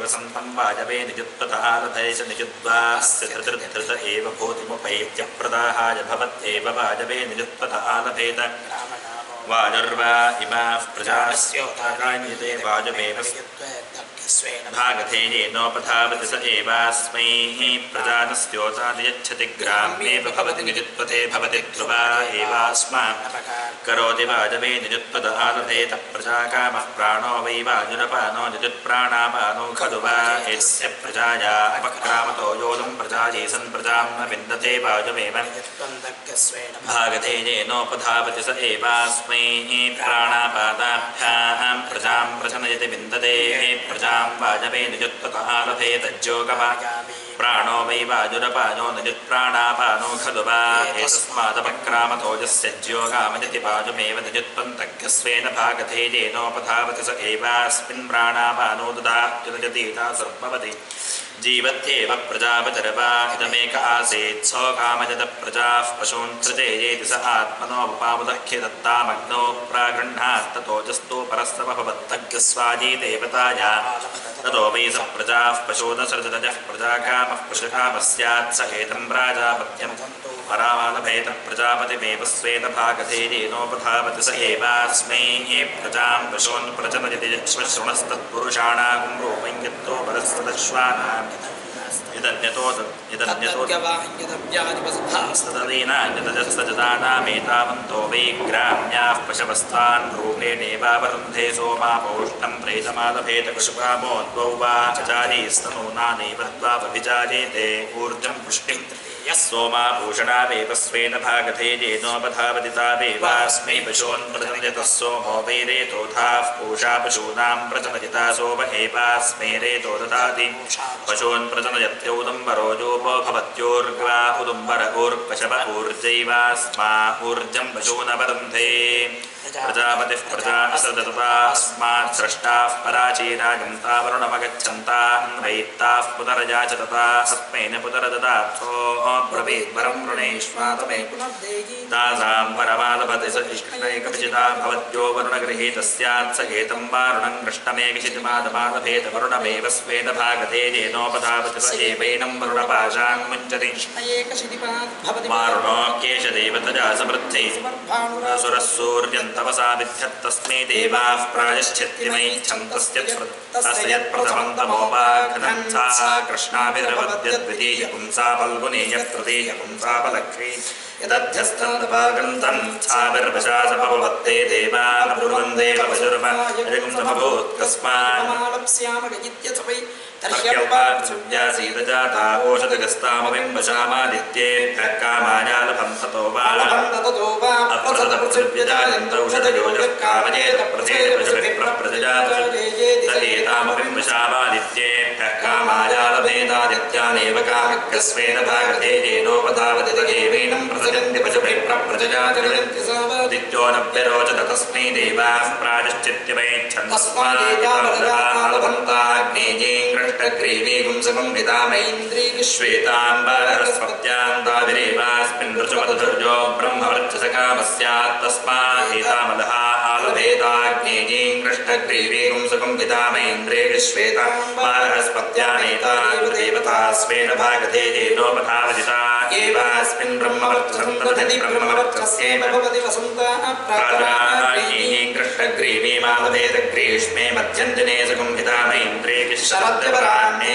वसन्तं वाजवे निजुत्पदालभैष निजुद्वास्य धृत एव भूतिमुपैत्यप्रदाहाय भवत्येव वाजवे निजुत्पदालभेद वाजुर्वा इमाः प्रजास्योताकान्यते वाजवेव भागधेयेनोपधावति स एवास्मै प्रजानस्योतादियच्छति ग्राम्येव भवति निजुत्पथे भवति ध्रुवा एवास्मा करोति वाजवे निजुत्पदालभेत प्रजाकामः प्राणो वै वाजुरपानो निजुत्प्राणापानो खलु वा एतस्य प्रजाया अपक्रामतो योऽलं प्रजाजीसन् प्रजां न विन्दते वाजवेव भागधेयेनोपधावति स एवास्मै प्राणापादाभ्यां प्रजां प्रजनयति विन्दते प्रजां वाजवे निजुत्पदालभेतज्योगवा प्राणो वै वाजुरपानो निजुत्प्राणापानो खलु वा एतस्मादपक्रामतोजस्य ज्योगामजति वाजुमेव निजुत्पन्तज्ञस्वेन भागधेयेनोपधावति स एवास्मिन् प्राणापानो ददात्युदजतीता सर्वभवति जीवत्येव प्रजापतिर्वा इदमेक आसीत् सोकामजत प्रजाः पशून् सृजेयेति स आत्मनोपपामुदख्य दत्तामग्नौ प्रागृह्णात्ततोजस्तु परस्रवभवत्तज्ञस्वाजी देवताया ततो वै स प्रजाः पशूनसृजतजः प्रजाकामः पशुकामः स्यात् स एतं प्राजापत्यं परामालभेत प्रजापतिमेव स्वेन भागधेयेनोपधावति स एवास्मै प्रजां पशून् प्रजनयति श्वशृणस्तत्पुरुषाणां रूपं यत्तो परस्तदश्वानां इदन्यतोदीनान्यतजस्तजतानामेतावन्तो वै ग्राम्याः पशवस्तान् रूपेणेवावरुन्धे सोमापोष्टं प्रेतमालभेत पशुकामोद्वौ वा चारीस्तनूनानैव द्वावभिचारेते ऊर्जं पुष्टिं सोमाभूषणावेव स्वेन भागधेयेनोपधावति तावेवास्मै पशून् प्रजनयतः सोमो वै रेतोधाः पूषा पशूनां प्रजनयिता सोम एवास्मै रेतो ददाति पशून् प्रजनयत्यौदुम्बरोजोपो भवत्योर्ग्वा उदुम्बर ऊर्पशव ऊर्जैवास्मा ऊर्जं पशूनवरुन्धे प्रजापतिः प्रजा असदततास्मात् स्रष्टाः पराचीराजं तावरुणमगच्छन्तान् वैत्ताः पुनरजाचतता अस्मैन पुनरददार्थो ब्रवीद्वरं वृणेष्वातमे तासां वरमालभते स कृष्णैकविचिता भवद्यो वरुणगृहीतस्यात् स एतं वारुणं कृष्णमेकशितिमादमालभेत वरुणमेव स्वेन भागधेयेनोपधावति स एवैनं वरुणपाशान् मुञ्चति वारुणो केशदेवतजा समृद्धै असुरः सूर्यन्तवसा विद्यत्तस्मै देवाः प्रायश्चित्तिमैच्छन्तस्य यत्प्रथमं तमोपाघ्नं सा कृष्णाभिर्वद्यद्वितीय पुंसा फल्गुनीय तृतीय पुंसा फलक्ष्मी यदध्यस्तन्तपागन्तं छाभिर्वशासपवत्ते देवान् ब्रुवन्देव वजुर्वा यजगुं समभूत्कस्मान् तर्ह्यौपात्सुव्यासीतजाता ओषधगस्तामविम्बशामादित्येभ्यः कामायालभं ततो वा अप्रसदपृथिव्यजायन्तौषधयोजः कामयेत प्रथेतपृथिव्यप्रजजातयेतामविम्बशामादित्येभ्यः कामायालभेदादित्यानेव कामक्यस्वेन भागधेयेनोपधावति तदेवैनं प्रसजन्ति पशुभिः प्रजजातयन्ति सावादित्यो नभ्यरोचत तस्मै देवाः प्रायश्चित्तिमैच्छन्तस्मादितामलभन्ताग्नेयेन कृष्णग्रीवीगुं समं विदामैन्द्रीविश्वेताम्बारस्पत्यान्ताभिरेवास्मिन् ऋचुमधुर्यो ब्रह्मवर्चसकामस्यात् तस्मादेतामलः आलभेदाग्नेयेन कृष्णग्रीवीगुं सुखं विदामैन्द्रे विश्वेताम्बारस्पत्यानेतायुर्देवता स्वेन भागधेयेनोपधावतिता एवास्मिन् ब्रह्मवर्चसं दधति ब्रह्मवर्चस्यैव भवति वसन्तः प्राग्नेयेन कृष्णग्रीवीमालभेद ग्रीष्मे मध्यन्दिने सुखं विदामैन्द्रे शरद्यपराह्णे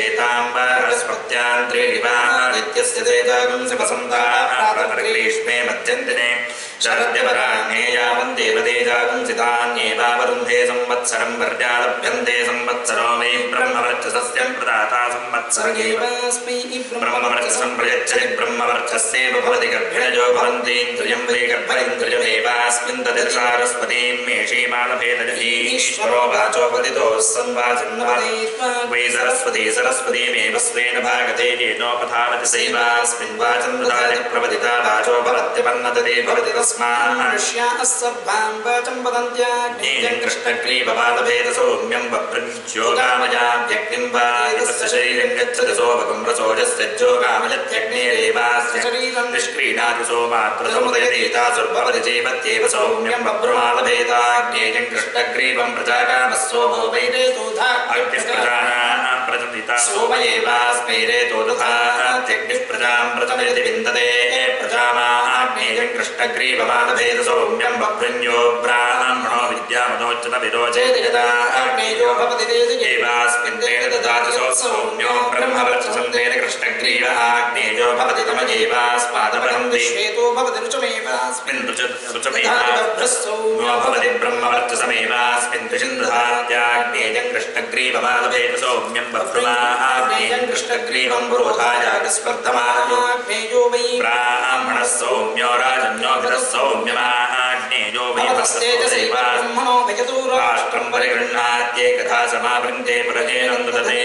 श्वेताम्बरस्पत्यान्त्रेणिवादित्यस्य तेजागुं वसन्ताग्रीष्मे मध्यन्दिने शरद्यपराह्णे यावन् देवतेजागुं सितान्येवावरुन्धे संवत्सरं वर्जालभ्यन्ते संवत्सरो वै ब्रह्मवर्चसस्य प्रदाता संवत्सरगेवास्मै ब्रह्मवर्चसं प्रयच्छति ब्रह्मवर्चस्यैव भवति गर्भिणजो भवन्तीन्द्रियं वै गर्भेन्द्रियमेवास्मिन् दधिर्सारस्वतीं मेषीमालभेदजहीश्वरो वाचोपदितोः संवाचिन्नवति वै सरस्वती सरस्वतीमेव स्वेन भागधेयेनोपधावति सैवास्मिन् वाचन्द्रदाय प्रवदिता वाचो भवत्यपन्नदते भवति तस्मान्मनुष्याः सर्वां वाचं वदन्त्याग्नेयं कृष्णग्रीवपालभेद सौम्यं वप्रज्योगामया व्यक्तिं वा यतस्य शरीरं गच्छति सोभगं रसोजस्य ज्योगामयत्यग्नेरेवास्य शरीरं निष्क्रीणाति सोमात्रसमुदयतीतासुर्भवति जीवत्येव सौम्यं वभ्रुमालभेदाग्नेयं कृष्णग्रीवं प्रजाकामः सोमो वै रेतोधा अग्निः प्रजानाः सविता सोमयेवास्मै रेतो दधात्यग्निः प्रजां व्रतमेति विन्दते प्रजामाग्नेयं कृष्णग्रीवमालभेद सौम्यं बभ्रन्यो ब्राह्मणो विद्यामनोच्युत विरोचेति यदा अग्नेयो भवति देवास्मिन् तेन ददाति सौम्यो ब्रह्मवर्चसं तेन कृष्णग्रीव आग्नेयो भवति तमयेवास्मादवहन्ति श्वेतो भवति रुचमेवास्मिन् रुचमेवाभ्रस्सौम्यो भवति ब्रह्मवर्चसमेवास्मिन् त्रिशिन्दधात्याग्नेयं कृष्णग्रीवमालभेद सौम्यं बभ्रमाग्नेयं कृष्णग्रीवं पुरोधाय स्पर्धमाग्नेयो वै ब्राह्मणः सौम्यो राजन्योभिरः सौम्यमाग्नेयो वै ब्रह्मणो भजतो राष्ट्रं परिगृह्णात्येकथा समावृन्ते पुरजेनं ददते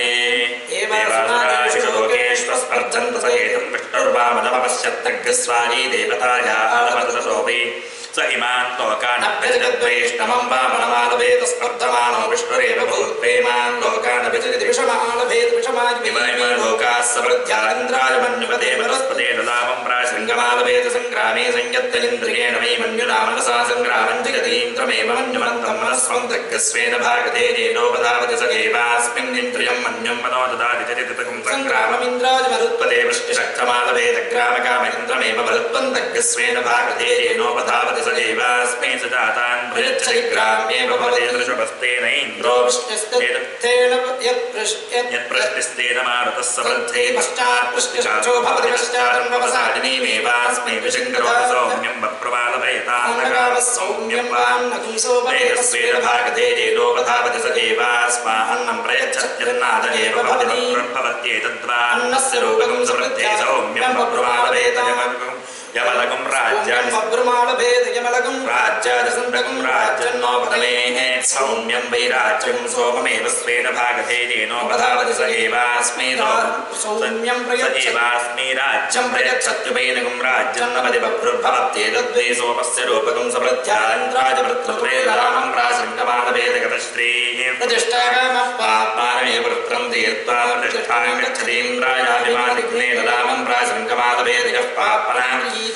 देवासुराशिषु लोकेष्व स्पर्धन्त स एतं विष्णुर्वामनमपश्यत्तग्स्वाजी देवताया आलपततोऽपि स इमान् लोकान् अभ्यजगद्वैष्णवं वामनमालभेद स्पर्धमानो विष्णुरेव भूत्प्रेमान् लोकान् अभ्यजगति विषमालभेद विषमाजिमिमान् लोकाः समृद्ध्यारिन्द्राय मन्युपते वनस्पते ददामं प्राशृङ्गमालभेद सङ्ग्रामे संयत्तलिन्द्रियेण वै मन्युना मनसा सङ्ग्रामं जगतीन्द्रमेव मन्युमन्तं मनस्वं तग्स्वेन भागते येनोपधावति स एवास्मिन्निन्द्रियं मन्युं मनो ददाति चरितकं सङ्ग्राममिन्द्राय मरुत्पते वृष्टिशक्तमालभेद ग्रामकामेन्द्रमेव मरुत्वं तग्स्वेन भागते येनोपधावति सदैवास्मै सजातान् प्रयच्छति ग्राम्येव भवति दृशपस्तेन इन्द्रो विष्णुस्तेन यत्प्रश्निस्तेन मारुतः समृद्धे पश्चात्प्रश्निशाचो भवति पश्चादन्वपसादिनीमेवास्मै विशङ्करो सौम्यं वप्रमालभयतान्नगावः सौम्यं वान्नगुंसोपदेस्वेन भागते येनोपधावति सदैवास्मान्नं प्रयच्छत्यन्नादनेव भवत्येतद्वा अन्नस्य रूपकं समृद्धे सौम्यं वप्रमालभेतयमगुं यमलगुं राज्यानि ब्रह्मालभेद यमलगुं राज्यानि सन्दगुं राज्यन्नोपतमेः सौम्यं वै राज्यं सोममेव स्वेन भागते येनोपधावति स एवास्मै सौम्यं प्रयच्छति राज्यं प्रयच्छत्युपैनगुं राज्यं नवति बभ्रुर्भवत्येतद्वै सोमस्य रूपकं समृद्ध्यान्द्राजवृत्रत्वे रामं प्राशृङ्गमालभेदगतश्रीः प्रतिष्ठाकामः पाप्मानमेव वृत्रं तीर्त्वा प्रतिष्ठां गच्छतीन्द्रायाभिमानिघ्नेन रामं प्राशृङ्गमालभेदगः पाप्मनां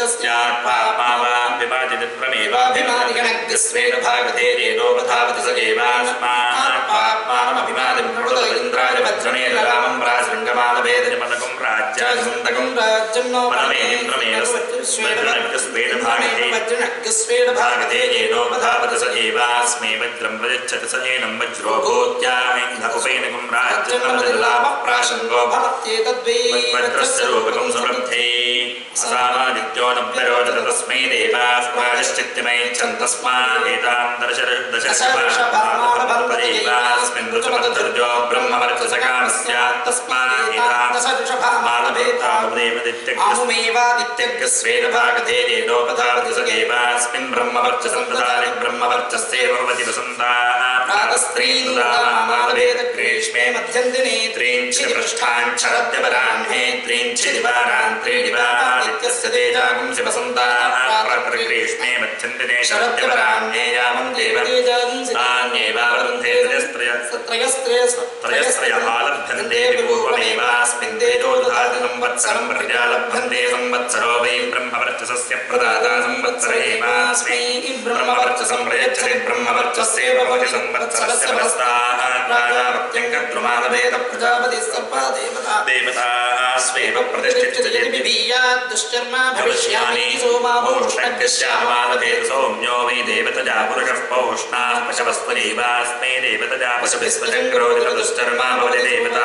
विपादितत्वमेवाभिमानिगणग्स्वेन भागते येनोपधावति स एवास्मात्पाप्मानमभिमानिं प्रबुधेन्द्राय वज्रणेन रामं प्राशृङ्गमालभेदजमलगुं राज्यासन्दगुं राज्यन्नोपतमेन्द्रमेव वज्रणग्स्वेन भागते येनोपधावति स एवास्मै वज्रं प्रयच्छति स येनं वज्रो भूत्यामिन्ध उपैनगुं राज्यन्नमतिलाभः प्राशङ्गो भवत्येतद्वै वज्रस्य रूपकं समृद्धे असामादित्यो नभ्यरोचत तस्मै देवाः प्रायश्चित्तमैच्छन्तस्मादेतां दशदेवास्मिन् ऋतुमद्धर्जो ब्रह्मवर्चसकामस्यात् तस्मादेतां भागते येनोपधावति स एवास्मिन् ब्रह्मवर्चसं ददाति ब्रह्मवर्चस्यैव भवति वसन्ताः प्रातस्त्रीन्दुदामालभेद ग्रीष्मे मध्यन्दिने त्रीञ्चिपृष्ठान् शरद्यपराह्ने त्रीञ्चिदिवारान् त्रीडिवादित्यस्य तेजागुं शिवसन्ताः प्रातर्ग्रीष्मे मध्यन्दिने शरद्यपराह्ने यामं देवतान्येवावरुन्धे त्रयस्त्रयमालभ्यन्ते पूर्वमेवास्मिन् तेजो ददाति संवत्सरं प्रजालभ्यन्ते संवत्सरो वै ब्रह्मवर्चसस्य प्रदाता संवत्सर एवास्मै ब्रह्मवर्चसं प्रयच्छति ब्रह्मवर्चस्यैव भवति संवत्सरस्य प्रस्ताः प्राजापत्यं कद्रुमालभेद प्रजापतिः सर्वा देवतास्वेव प्रतिष्ठिते यद्विभीयात् दुश्चर्मा भविष्यामि सोमाभूष्णग्श्यामालभेद सौम्यो वै देवतजा पुरुषः पौष्णाः पशवस्त्वरेवास्मै देवतजा पशुभिस्त्वचक्रोदित दुश्चर्मा भवति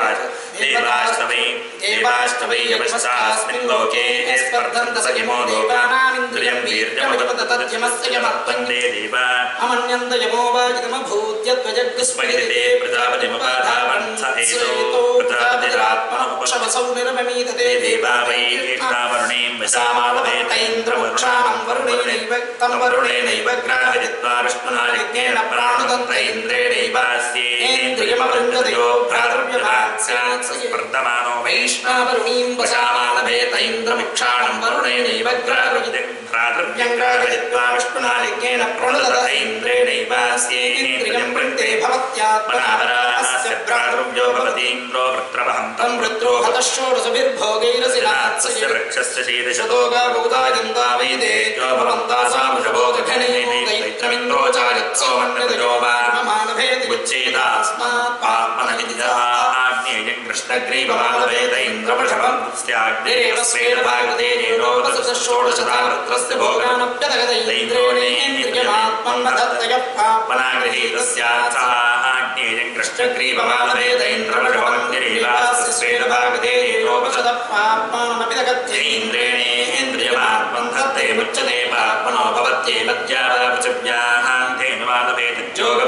देवाष्टवै यवश्चास्मिन् लोके स्पर्धन्त स किमो देवानामिन्द्रियं वीर्यमुपततद्यमस्य यमत्वं ते देवा अमन्यन्त यमो वाजितमभूत्यत्वजग्स्मैते प्रजापतिमुपाधावन् स एतो प्रजापतिरात्मनोपशवसौ निर्ममीतते देवा वै वरुणीं वशामालभेतैन्द्रमुक्षाणं वरुणेनैव ग्राहयित्वा विष्णुना यज्ञेन प्राणुदन्त इन्द्रेणैवास्येन्द्रियमवृङ्गतयो भ्रातृव्यभात् स्यात् स्पर्धमानो वैष्णावरुणीं वशामालभेतैन्द्रमुक्षाणं वरुणेनैव भ्रातृव्यं ग्राहयित्वा विष्णुना यज्ञेन प्रणुदत इन्द्रेणैवास्येन्द्रियं वृङ्क्ते भवत्यात्मनावरास्य भ्रातृव्यो भवतीन्द्रो वृत्रवहं तं वृत्रो हतः षोडशभिर्भोगैरसिनात्स्य वृक्षस्य शीर्षतो गावोदायन्ता वैदेक्यो भवन्तासामुषभोगघनेनैत्रमिन्द्रो चारित्सोमन्यतयो वार्ममालभेति उच्चेतास्मात् पाप्मनविदितः आग्नेयं कृष्णग्रीवमालभेद इन्द्रवृषभं स्याग्नेव स्वेदभागतेनेनोपसषोडशतावृत्रस्य भोगानप्यदगदैन्द्रेणेन्द्रियमात्मन्नदत्तयप्पापनाग्रहीतस्याग्नेयं कृष्णग्रीवमालभेद इन्द्रवृषभं गिरीवास्य स्वेदभागतेनेनोपसदप्पापनमपि दगत्यैन्द्रेणेन्द्रियमात्मन्नदत्ते मुच्यते पापनो भवत्येवत्यावा पृथिव्याः तेनवालभेद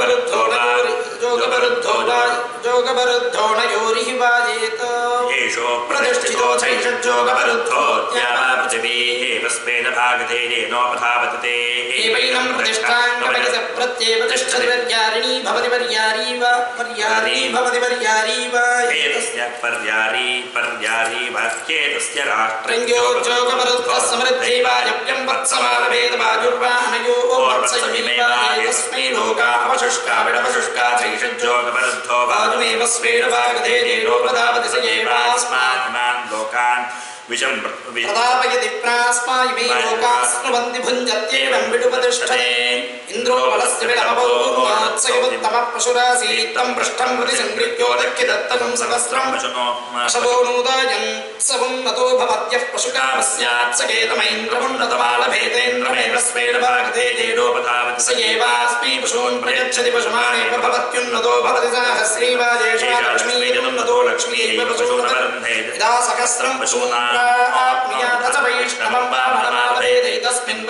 जोगवरुद्धो नयोरिः वाजेत येषो प्रतिष्ठितो चैषज्जोगवरुद्धो द्यावा पृथिवीः स्वेदभागतेनेनोपधावतते एवैनं प्रतिष्ठाङ्गमयस प्रत्येव तिष्ठति वर्यारिणी भवति वर्यारी वा एतस्य पर्यारी वाक्येतस्य राष्ट्रज्ञो जोगवरुद्धः समृद्धे वायव्यं वत्समालभेद वायुर्वाहनयो वत्सयमेवायस्मै लोका अवशुष्का विडवशुष्का चैषज्जोगवरुद्धो वायुमेव स्वेदभागतेनेनोपधावति स एवास्मान् लोकान् प्रतापयति प्रास्मायिमे लोकास्नुवन्ति भुञ्जत्येवं विडुपतिष्ठते इन्द्रो बलस्य विडमपौर्णोत्सयोत्तमः पशुरासीत् तं पृष्ठं प्रति सङ्गृह्योदक्षिदत्तकं सहस्रं अशवो नूदायन् सवं नतो भवत्यः पशुकामस्यात् स केतमैन्द्रमुन्नतमालभेतेन्द्रमेव स्वेदभागतेनेनोपधावति स एवास्मै पशून् प्रयच्छति पशुमानेव भवत्युन्नतो भवति सहस्रीवाजेषा लक्ष्मीर्युन्नतो लक्ष्मीरेव पशूनवरुन्धे यदा सहस्रं पशूनां वैष्णवं वामनमालभेदैतस्मिन्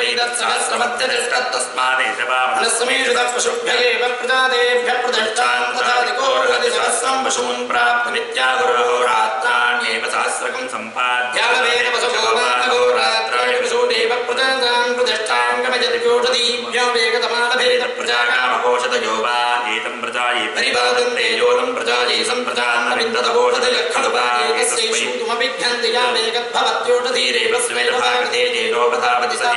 वैदत्सहस्रमध्यतिष्ठत्तस्मादेशवामनस्समेषु पशुभ्य एव प्रजातेभ्यः प्रतिष्ठां तथाधिकोर्हति सहस्रं पशून् प्राप्तमित्याहोरात्राण्येव सहस्रकं सम्पाद्यालभेद पशुभोगानहोरात्राणि पशूनेव प्रजातां प्रतिष्ठां गमयति कोषधीभ्यो वेगतमालभेद प्रजाकामकोषधयो वा एतं प्रजायै परिपादन्ते योनं प्रजायै सम्प्रजान्नविन्दतकोषधयः खलु वा एकस्यैषूतुमभिभ्यन्ति या भवत्योषधीरेव स्वेदभागतेनेनोपधावति स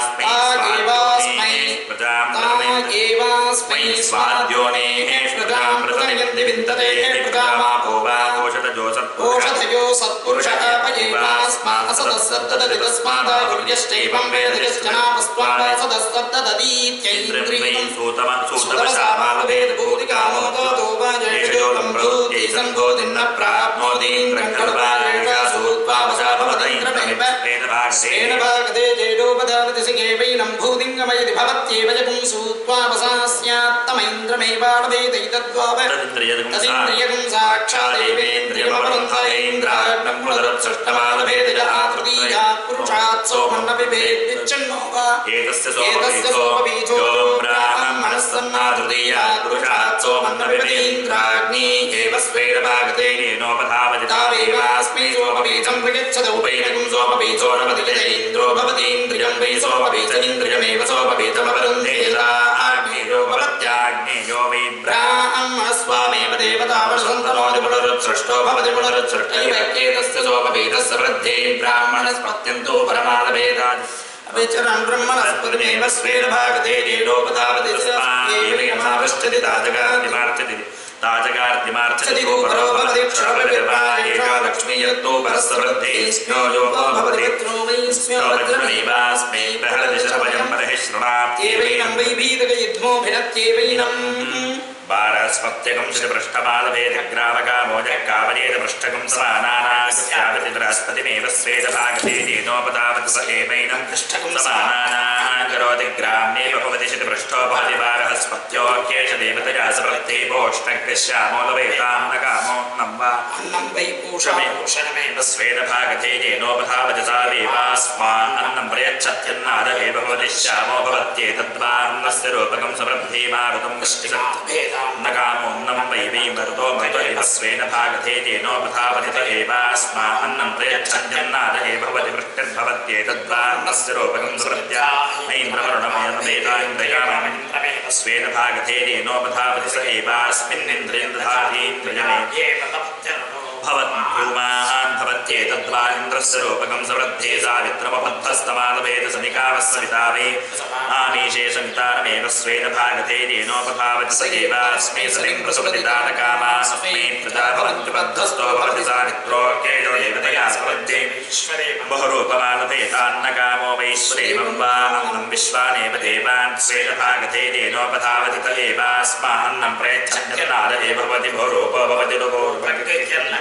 एवास्मै स्वाद्योनेः प्रजां प्रतनयन्ति विन्दते प्रजामापो वा ओषधयो सत्पुरुष आपयेवास्मासदस्तददति तस्मादाहुर्यश्चैवं वेदयश्चनापस्त्वासदस्तददीत्यैन्द्रियं सूतवसामालभेदभूतिकामोदो वा जयशो लम्भूति सम्भूतिन्न प्राप्नोतीन्द्रं खलु वा स्वेदभागते जैडोपधावति स एवैनं भूतिङ्गमयति भवत्येव जगुं सूत्वापसास्यात्तमैन्द्रमेवालभेदैतद्वावतदिन्द्रियगुं साक्षादेवेन्द्रियमवरुन्धयेन्द्राग्नं पुनरुत्सृष्टमालभेदज आतृतीयात् पुरुषात् सोमन्नपि भेद्विच्छन्नो वा एतस्य सोमबीजो ब्राह्मणस्सन्नातृतीयात् पुरुषात् सोमन्नपि भेन्द्राग्नि एव स्वेदभागतेनेनोपधावति तावेवास्मै सोमबीजं प्रयच्छत उपैनकं सोमबीजो नमति यदेन्द्रो भवतीन्द्रियं वै सोमबीजमिन्द्रियमेव सोमबीजमवरुन्धे आग्नेयो भवत्याग्नेयो वै ब्राह्मणस्वामेव देवतावसन्तनोति पुनरुत्सृष्टो भवति पुनरुत्सृष्टैव एतस्य सोमबीजस्य वृद्धे ब्राह्मणस्पत्यन्तो परमालभेदात् अविचरन् ब्रह्मणस्पतिमेव स्वेदभागतेनेनोपधावति स एवैनावश्यति ताजगादिमार्चति ताजगार्दिमार्चति गोपरो भवति क्षरविर्वायेषा लक्ष्मीयत्तो परस्वृद्धे स्म्यो योगो भवति यत्रो वै स्म्यो वज्रमेवास्मै प्रहरति शर्वयं परहि शृणात् एवैनं वै भीतकयुग्मो भिनत्येवैनं पारस्पत्यकं श्रीपृष्ठमालभेदग्रामकामोजः कामयेत पृष्ठकं समानानास्यावति बृहस्पतिमेव स्वेदभागतेनेनोपधावति स एवैनं पृष्ठकं समानानाः करोति ग्राम्ये भवति श्रीपृष्ठो भवति पारस्पत्योऽख्येष देवतया सवृत्ते पोष्टग्श्यामोलवेतान्नकामो नं वा अन्नं वै पूषणमेव स्वेदभागतेनेनोपधावति सा देवास्मा अन्नं प्रयच्छत्यन्नाद एव भवति श्यामो भवत्येतद्वान्नस्य रूपकं समृद्धे मारुतं कष्टिशक्तिभेद नकामो नमं वै वै मरुतो मृतैव स्वेदभागतेनेनोपधावति त एवास्मा अन्नं प्रयच्छत्यन्नाद एव भवति वृष्टिर्भवत्येतद्वान्नस्य रूपकं समृद्ध्या ऐन्द्रवरुणमयनमेतान्द्रयाममिन्द्रमेव स्वेदभागतेनेनोपधावति स एवास्मिन्निन्द्रियं दधातीन्द्रियमेव भवद्भूमान् भवत्येतद्वानिन्द्रस्य रूपकं समृद्धे सावित्रमबद्धस्तमालभेद सनिकावस्सविता वै आमीशे समितारमेव स्वेदभागतेनेनोपधावति स एवास्मै सतिं प्रसुपतिदानकामास्मै प्रजा भवन्त्युपद्धस्तो भवति सावित्रोऽख्येषो देवतया समृद्धे बहुरूपमालभेदान्नकामो वैश्वरेवं वा अन्नं विश्वानेव देवान् स्वेदभागतेनेनोपधावति त एवास्मान्नं प्रयच्छन्नाद एव भवति बहुरूपो भवति रुभोर्भक्तिर्न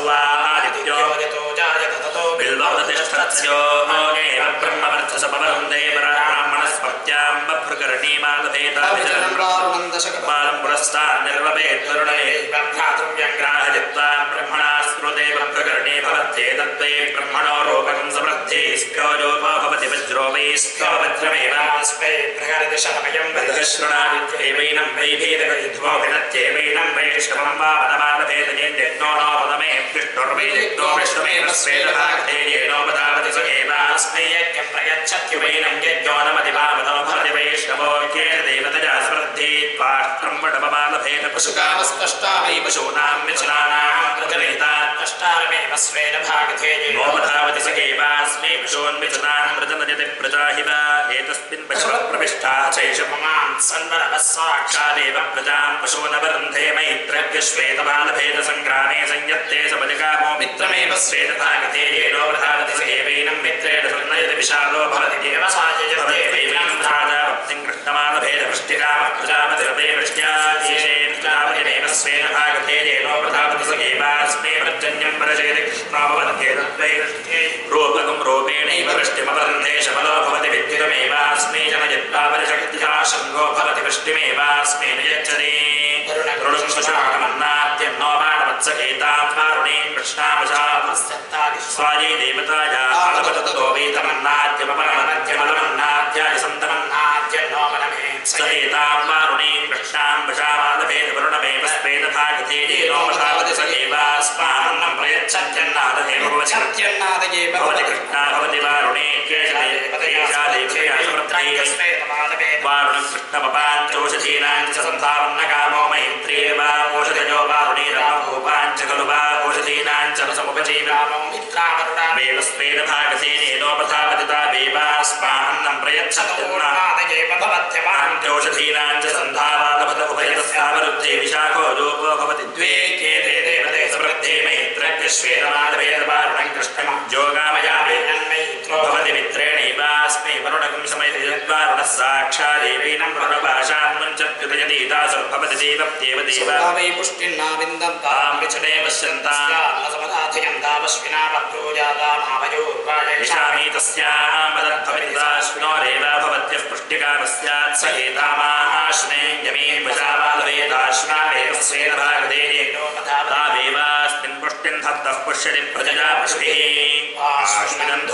सौवादित्यो यतो जायत ततो बिल्वोदतिष्ठत्स्यो एव ब्रह्मवर्चसपवरुन्धे ब्राह्मणस्पत्यां बभ्रुकर्णीमालभेता विचरन् पुरस्तान् निर्वपेद्वरुणे भ्रातृव्यङ्ग्राहजित्वा ब्रह्मणा स्मृते बभ्रुकर्णे भवत्ये तद्वै ब्रह्मणो रूपकं समृद्धे स्भ्यो योपो भवति वज्रो वै स्भ्यो वज्रमेवास्मै प्रहरदिशमयं वैदशृणादित्येवैनं वैभेदकयुध्वो विनत्येवैनं वैष्णवं वा पदमालभेदयेद्यज्ञो नो पदमे विष्णुर्वैदिग्नो विष्णुमेव स्वेदभागते येनोपदावति स एवास्मै यज्ञं प्रयच्छत्युवैनं यज्ञो नमतिभावतो भवति वैष्णवो येन देवतया स्मृद्धे त्वाष्ट्रं वटपमालभेद पशुकामस्पष्टा वै पशूनां मिथुनानां प्रजनयिता अष्टारमेव स्वेन भागते येनोपदावति स एवास्मै पशून्मिथुनान् प्रजनयति प्रजाहि वा एतस्मिन् पशवः प्रविष्टा चैषपुमां सन्वरवः साक्षादेव प्रजां पशूनवरुन्धे मैत्रव्यश्वेतबालभेदसङ्ग्रामे संयत्ते सपदिकामो मित्रमेव स्वेदभागते येनोपदावति स एवैनं मित्रेण सुर्नयति विशालो भवति देवसाययते वैवं राजाभक्तिं कृष्णमालभेदवृष्टिकामः प्रजापतिरपे वृष्ट्याधीशे प्रजापतिमेव स्वेन भागते येनोपदावति स एवास्मै पर्जन्यं प्रजयति कृष्णो भवत्येतद्वै वृष्ट्ये रूपकं रूपेणैव वृष्टिमपरन्देशबलो भवति विद्युतमेवास्मै जनयत्पापरिशक्तिः शृङ्गो भवति वृष्टिमेवास्मै नियच्छति रुणं सुषाणमन्नाद्यन्नो बाणवत्सकेतां वारुणीं कृष्णामशापस्तत्तादि स्वायै देवतायाः फलपततो वेतमन्नाद्यमपरमनद्यमलमन्नाद्याय सन्तमन्नाद्यन्नो मनमे सकेतां वारुणीं कृष्णां वशामादभेदवरुणमेव स्वेदभागते येनोपधावति स एवास्मान्नं प्रयच्छत्यन्नाददेव भवति कृष्णा भवति वारुणे केशदेवतया देवतया समृद्धे वारुणं कृष्णमपाञ्चोषधीनां च सन्धावन्नकामो मैत्रेवा ओषधयो वारुणीरमोपाञ्च खलु वा ओषधीनां च समुपजीवामो मित्रावरुणामेव स्वेदभागतेनेनोपधावति तावेवास्मान्नं प्रयच्छत्यन्नाददेव भवत्यमान्त्योषधीनां च सन्धावालभत उभयतस्यावरुद्धे विशाखो रूपो भवति द्वे केते देवते समृद्धे मैत्रज्ञश्वेतमादवेदवारुणं कृष्णं योगामयामे भवति मित्रेणैवास्मै वरुणकं समयति यद्वारुणः साक्षादेवीनं वरुणभाषां मुञ्चत्युदयति तासुर्भवति देवत्येव देवा वै पुष्टिन्नाविन्दन्तां विचने पश्यन्तां असमदाथयन्तावश्विना वक्रोजातामावयोर्वाजयिषामि तस्याः मदर्थमिताश्विनोरेवा भवत्यः पुष्टिकामस्यात् स एतामाश्ने यमीं वशामालवेदाश्विनावेव स्वेदभागदेनेनोपधावतावेवास्मिन् पुष्टिं धत्तः पुष्यति प्रजया पुष्टिः आश्विनन्धो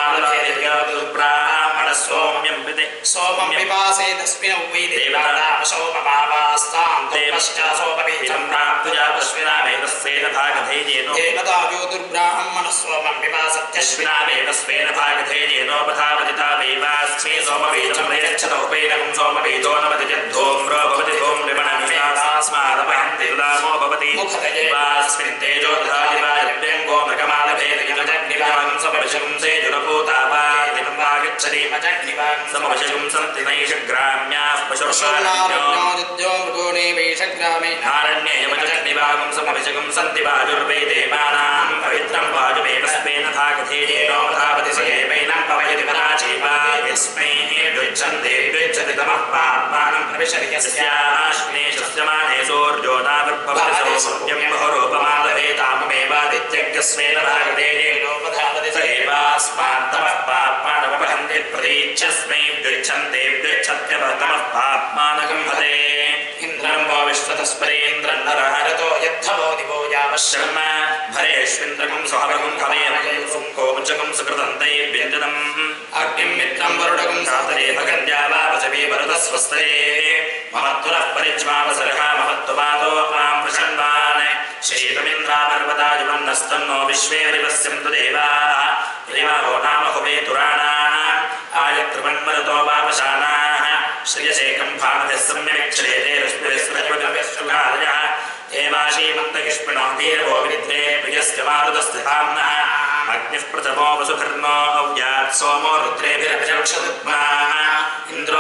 ब्राह्मणस्सोम्यं विदे सोमं पिपासे तस्मिन् वै देवतामसोमभावास्तां देवश्चासोपवीतं प्राप्तुजा पुष्पिनावेव स्वेदभागधेयेनो देवतायो दुर्ब्राह्मणस्सोमं पिपासत्यश्विनावेव स्वेदभागधेयेनोपधावति तावेवास्मै सोमवीतं प्रयच्छत उपैनकं सोमवीतो नमति यद्धूम्रो भवति धूम्रिमणमिषास्मादपहन्ति दुदामो भवति मुखतयेवास्मिन् तेजो दधाति वा यज्ञं गोमृगमालभेदयजग्निवां समभिषगं सेजुरभूतावादितं वागच्छति समभिषगं सन्ति नैषग्राम्याः पशुर्षाणारण्यो मृगोणे वैषग्रामे नारण्ययमजग्निवागं समभिषगं सन्ति वाजुर्वेदेवानां पवित्रं वाजुमेव स्वेन भागधेयेनो धावति स एवैनं पवयति पराचीवा यस्मै द्विच्छन्ति तमः पाप्मानं प्रविशति यस्याश्विने शस्यमाने सूर्यो नाविर्भवति सौम्यं बहुरूपमालवेताममेवादित्यज्ञस्वेन भागधेयेनोपधावति स एवास्मात् तमः पाप्मानमपहन्ति प्रतीच्छस्मै द्विच्छत्यवतमः पाप्मानकं हते इन्द्रं वो विश्वतस्परेन्द्रं नरहरतो यद्धवो दिवो यावश्शर्म भरेष्विन्द्रकं सुहवगं खमेमयं कोमुचकं सुकृतं तैर्व्यञ्जनम् अग्निं मित्रं वरुणकं सातरे भगन्या वापचवे वरुतस्वस्तरे महत्तुरः परिज्वावसरः महत्त्वपातो मां प्रशन्वान् श्रीतमिन्द्रापर्वतायुमन्नस्तन्नो विश्वे विवस्यन्तु देवाः देवाहो नाम हुवेतुराणाः आयत्रिवन्मरुतो वापशानाः श्रियशेखं भावतिः सम्यमिक्षरेते रश्मिविस्मृतिविश्रुकादयः देवाशीमन्तकिष्पिणो वीरवो विनिद्रे प्रियस्य मारुतस्थिताम्नः अग्निः प्रथमो वसुधर्मो अव्यात् सोमो रुद्रेभिरभिरक्षदुग्माः इन्द्रो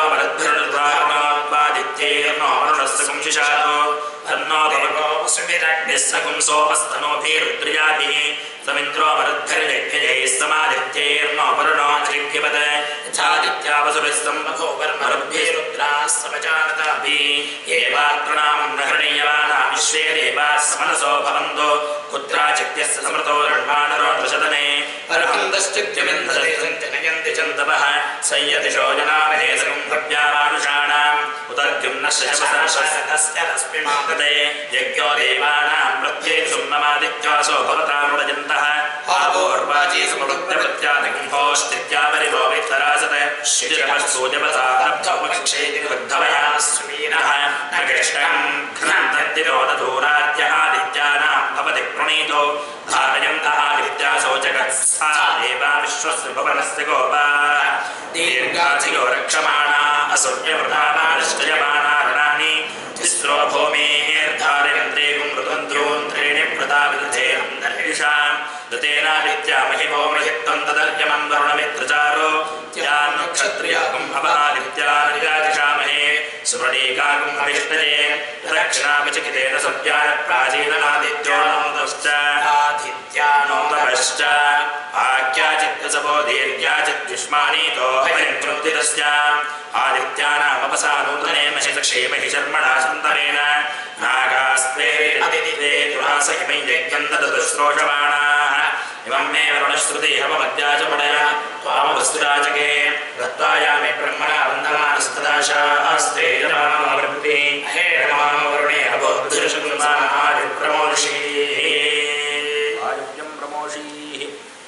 वरद्भिर्नुद्वादित्यैर्नो वरुणस्सकं शिशातो तन्नो भवगो वसुभिरग्निस्सकं सोमस्तनोभिरुद्रयाभिः समिन्द्रो वरद्भिर्यज्ञैः समादित्यैर्नो वरुणो जृग्यवत् यथादित्या वसुभिः सम्भो वर्मरुद्भिरुद्राः समजानताभिः एवात्प्रणामं न हृणीयमाना विश्वे देवाः समनसो भवन्तो कुत्राचित्यस्य समृतो रणमानरो दृशदने अर्हन्तश्चित्यमिन्दते सञ्जनयन्ति चन्दवः संयतिशो जनामहेसकं भव्यामानुषाणाम् उदर्द्युम्नस्य शपथस्य रश्मिमागते यज्ञो देवानां प्रत्येकं नमादित्यासो भवतामुदयन्तः आपोर्वाची समुद्रवत्यादिकं होस्तित्यापरिभो वित्तरासते शिरमस्तूजपसा लब्धोपक्षेति वृद्धवया सुमीनः न कृष्णं घ्नन्तिरो न दूराद्य आदित्यानां भवति प्रणीतो धारयन्तः आदित्यासो जगत्सा देवा विश्वस्य भुवनस्य गोपाः दीर्घाधियो रक्षमाणा असुर्यवृतामानिष्टयमाना रणानि तिस्रो भूमेर्धारयन्त्रेगुं मृदन्त्रोन् त्रीणि प्रताविदधेऽन्तर्हिषां दतेनादित्या महिमो महित्वं तदर्यमं वरुणमित्रचारो त्यान् क्षत्रियागुम् अपादित्यानिराजिषामहे सुप्रणीकागुम् अभिष्टये रक्षणाभिचकितेन सत्याय प्राचीननादित्यो नोदश्च आदित्यानोदश्च आख्याचित्तसभो दीर्घ्याचित्युष्मानीतो भयङ्कृतिदस्याम् आदित्यानामपसा नूतने महिषक्षेमहि शर्मणा सन्तमेन नागास्त्वे अदितिवे दुरासहिमै यज्ञं ददतुश्रोषमाणाः इमं मे वरुणश्रुति हवमद्याचपडया त्वामवस्तुराजके दत्तायामि ब्रह्मणा वन्दमानस्तदाशास्त्रे जमानोवृत्ति हेरमानो वरुणे हवोद्धुषकुमारिप्रमोषी आयुष्यं प्रमोषीः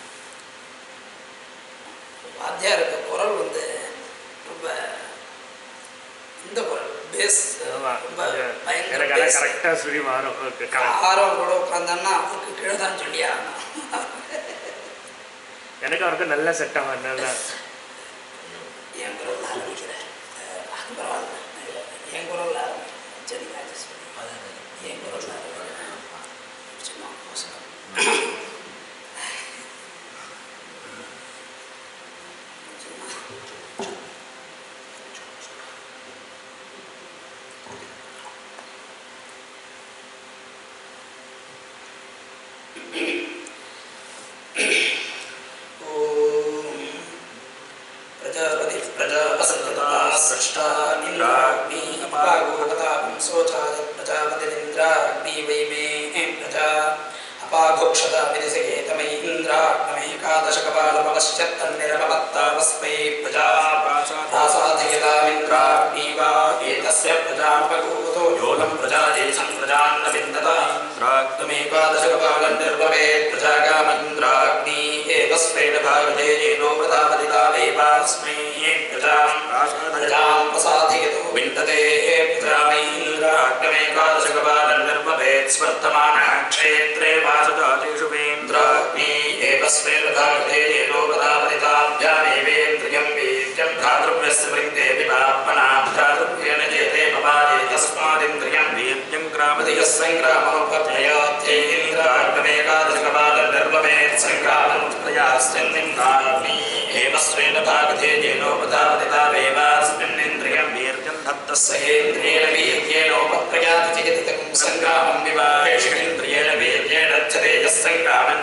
வாத்தியாருக்கு குரல் வந்து ரொம்ப இந்த குரல் பேஸ் ரொம்ப பயங்கர கரெக்டாக சுரி மாறும். ஆரம் கூட உட்காந்தோன்னா அவருக்கு கீழே தான் சொல்லியா எனக்கு அவருக்கு நல்ல செட் ஆகும். நல்லா என் குரல் ஆரம்பிக்கிறேன். அது பரவாயில்ல, என் குரல் ஆரம்பிக்கிறேன். சரி என் குரல் ஆரம்பிக்கிறேன். क्षेत्रे वासुजातेषु वेन्द्राग्नि एव स्वेरभागधे येनोपदापदिताभ्यामेवेन्द्रियं वीर्यं भ्रातृव्यस्य वृन्ते विपापना भ्रातृव्येन जेते पपादे तस्मादिन्द्रियं वीर्यं ग्रामधियः सङ्ग्रामोपत्ययात्येन्द्राग्नमेकादशकपालनिर्ववेत् सङ्ग्रामं प्रयास्यन्निन्द्राग्नि एव स्वेरभागधे येनोपदापदितावेवास्मिन्निन्द्रियं वीर्यं धत्तस्य हेन्द्रियेण वीर्येणोपप्रयाति चिकित्सकं सङ्ग्रामं विवाहेषेन्द्रियेण वीर्येण यः सङ्ग्रामं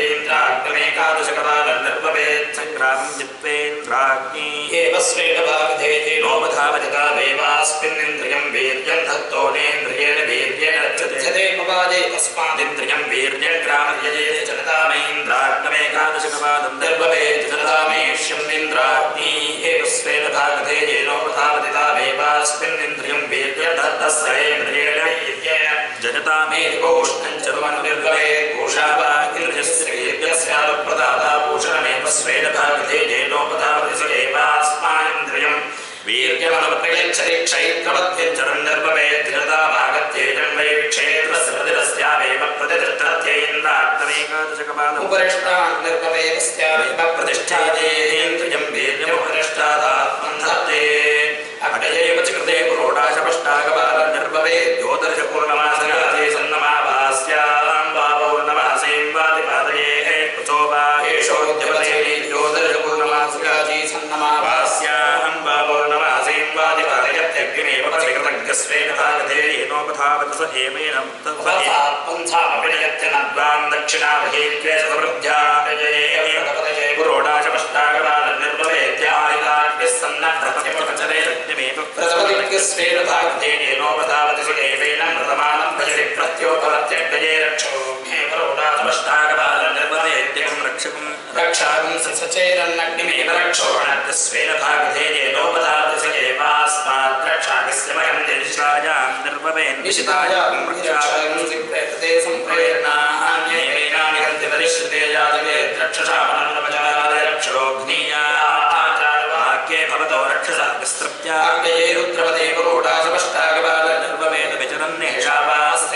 जयत्येन्द्राग्नमेकादशकपालनिर्ववेत् सङ्ग्रामं जित्वेन्द्राग्नि एव स्वेनभागधे येनोपधावजतावेवास्मिन्निन्द्रियं वीर्यं धत्तोनेन्द्रियेण वीर्येण रक्षते पपादे तस्मादिन्द्रियं वीर्यं ग्रामयजेते जनतामेन्द्राग्नमेकादशकपालं निर्ववेत् जनतामेष्यन्निन्द्राग्नि एव स्वेनभागधे येनोपधावजतावेवास्मिन्निन्द्रियं वीर्यं धत्तस्येन्द्रियेण वीर्येण जनतामेकोष्णं चर्मनिर्ववेत् कोशावा इन्द्रियस्यालप्रदाता भूषणमेव स्वेनभागधे येनोपधावजतेवास्मान्द्रियं वीर्यमनप्रयच्छति क्षैत्रवत्यञ्चरं निर्ववेत् जनताभागत्येजं वै क्षेत्रस्य प्रतिरस्यावेव प्रतिष्ठत्यैन्द्राग्नमेकादशकपालम् उपरिष्टान् निर्ववेदस्यावेव प्रतिष्ठादेन्द्रियं वीर्यमुपरिष्टादात्मं धत्ते अग्नयैव च कृते पुरोडाशपष्टाकपालं निर्ववेत् ज्योतिर्षपूर्णमासगाते सन्नमाभास्यां वा पौर्णमासीं वातिपादये कुतो वा एषोद्यपते ज्योतिर्षपूर्णमासगाते सन्नमाभास्यां वा पौर्णमासीं वातिपादयत्यग्निमेव परिकृतज्ञस्वेन भागधे येनोपधावत स एवेनं पन्थामपिनयत्य नद्वान् दक्षिणामहीत्वे सवृद्ध्या पुरोडाशपष्टाकपालं निर्ववेत्यादिताग्निः सन्नद्धत्यपचरे प्रथमदिग्स्वेन भागधे येनोपधावति स एवेनं प्रथमानं भजति प्रत्योपवत्यग्नये रक्षो मे पुरोडाशपष्टाकपालं निर्ववेत्यकं रक्षकं रक्षाकं सचेरन्नग्निमेव रक्षोणस्वेन भागधे येनोपधावति स एवास्मात् रक्षाकस्य वयं दिशायां निर्ववेन् निशितायां रक्षाकं सिप्रेतते सम्प्रेरणान्येवेनानि हन्ति परिश्रुते याजवे रक्षसामनमपचाराय रक्षोऽग्नीया वाक्ये भवतो रक्षसा विस्तृत्याग्नये रुद्रपदे पुरोडाशपष्टाकपालं निर्ववेन् विचरन्नेषावास्ति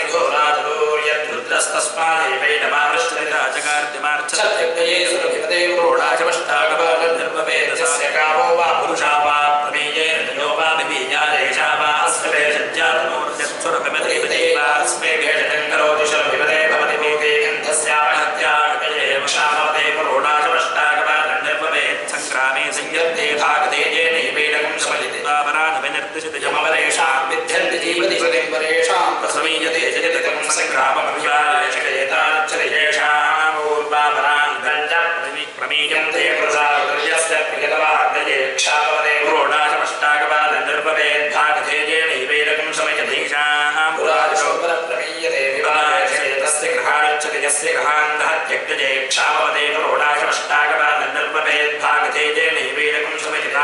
घोराधुर्यद्रुद्रस्तस्मादेवैनमावृष्टिता जगार्तिमार्च्छत्यग्नये सुरभिपदे पुरोडाशपष्टाकपालं निर्ववेत् तस्य कामो वा पुरुषा वा प्रमेयेन तयो वा विबीजादेशा वा अस्मभे सज्जातनोर्यत्सुरभिपदे वास्मे भेषजं करोति शुरभिपदे भवति भूते गन्धस्यापहत्याग्नये वक्षामपदे पुरोडाशपष्टाकपालं निर्ववेत् सङ्ग्रामे संयत्ते भागधे येनैवेदकं समलित्वा वरानविनिर्दिशति यमवरेषां विद्यन्ति जीवति सतिं वरेषां प्रसमीयते जयतिकं सङ्ग्राममभिवादयेषां पूर्वापरान् गञ्ज प्रमीयन्ते प्रसादुर्यस्य प्रियतमाग्नये क्षामवदे पुरोडाशपष्टाकपालं निर्ववेत् भागधे येनैवेदकं समयधीशां पुरादिशोपरप्रमीयते विवाहेषे तस्य गृहाणुच्यते यस्य गृहान्तः त्यक्तजे क्षामवते करोडाशमष्टाकपालन्नल्पभेद्भागते नैवेदकं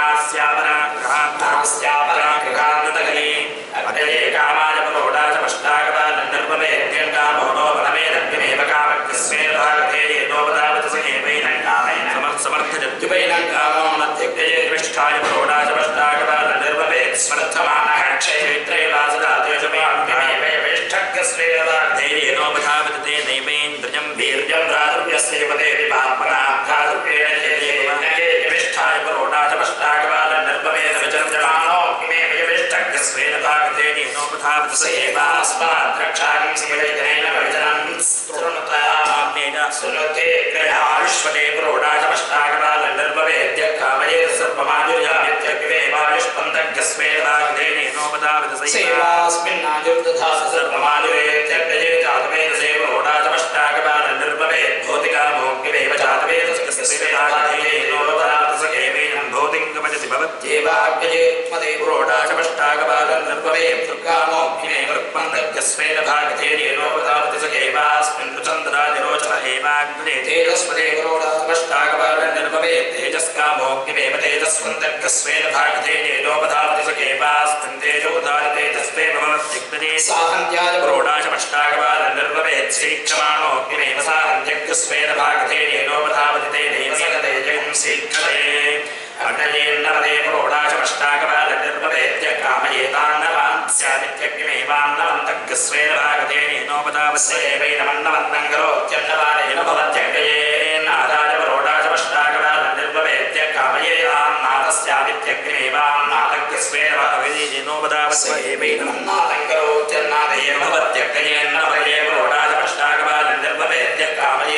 समचितास्यापराग्रहान्तः अटये कामाय करोडाशमष्टाकपालन्नल्पभेद्यङ्गामोनो बलमेदग्निमेव कामग्निस्मेन भागते येनोपदावत समेवैनं कामेन समर्थजत्युपैनं कामो न त्यक्तजे कृष्ठाय करोडाशमष्टाकपालन्नल्पभेद् स्मर्थमानः क्षयमित्रे वासुदादेशमेवाग्निमेवैष्ठग्यस्वेदवाग्धैर्येनोपधावते नैवेन्द्रियं वीर्यं भ्रातृव्यस्येवते विभात्मना भ्रातृव्येण निष्ठाय करोडाशमष्टाकपालन्नल्पभेदविचर्जमानोऽग्निमेवैष्ठग्यस्वेदवाग्धैर्येनोपधावत स एवास्मात् रक्षाकं सीवैतेन विचरन् स्तृणुताग्नेन सुनुते क्रयायुष्मते करोडाशमष्टाकपालन्नल्पभेद्य कामयेत सर्वमायुर्यामित्यग्निमेवायुष्पन्दग्यस्वेदवाग्धैर्येनोपधावत स एवास्मिन्नायुर्दधास सर्वमायुरेत्यग्नये जातवेद सेवरोडाशमष्टाकपालन्नल्पभेद् भौतिकामोऽग्निमेव जातवेद स्वेदवाग्धैर्येनोपधावत स एवैनं भौतिकमजति भवत्येवाग्नये त्वदे करोडाशमष्टाकपालन्नल्पभेद् दुर्गामोऽग्निमेव रुक्मन्दग्यस्वेदवाग्धैर्येनोपधावत स एवास्मिन् चन्द्रादिरोचन एवाग्ने तेजस्वदे करोडाशमष्टाकपालन्नल्पभेद् तेजस्कामोऽग्निमेव तेजस्वन्दग्यस्वेदवाग्धैर्येनोपधावत स एवास्मिन् तेजोधारितेजस्वे भवत्यग्ने साहन्त्याय करोडाशमष्टाकपालन्नल्पभेद् श्रीक्षमाणोऽग्निमेव साहन्त्यग्यस्वेदवाग्धैर्येनोपधावत तेनैव सकतेजगं सीक्षते अग्नयेन्नवदे करोडाशमष्टाकपालन्नल्पभेद्य कामयेतान्नवान्स्यामित्यग्निमेवान्नवन्तग्यस्वेदवाग्धैर्येनोपधावत स एवैनमन्नवन्तं करोत्यन्नवानेन भवत्यग्नयेन्नादाय करोडाशमष्टाकपालन्नल्पभेद्य कामयेतान्नादस्यामित्यग्निमेवान्नादग्यस्वेदवाग्धैर्येनोपधावत स एवैनमन्नादं करोत्यन्नादेन भवत्यग्नयेन्नवदे करोडाशमष्टाकपालन्नल्पभेद्य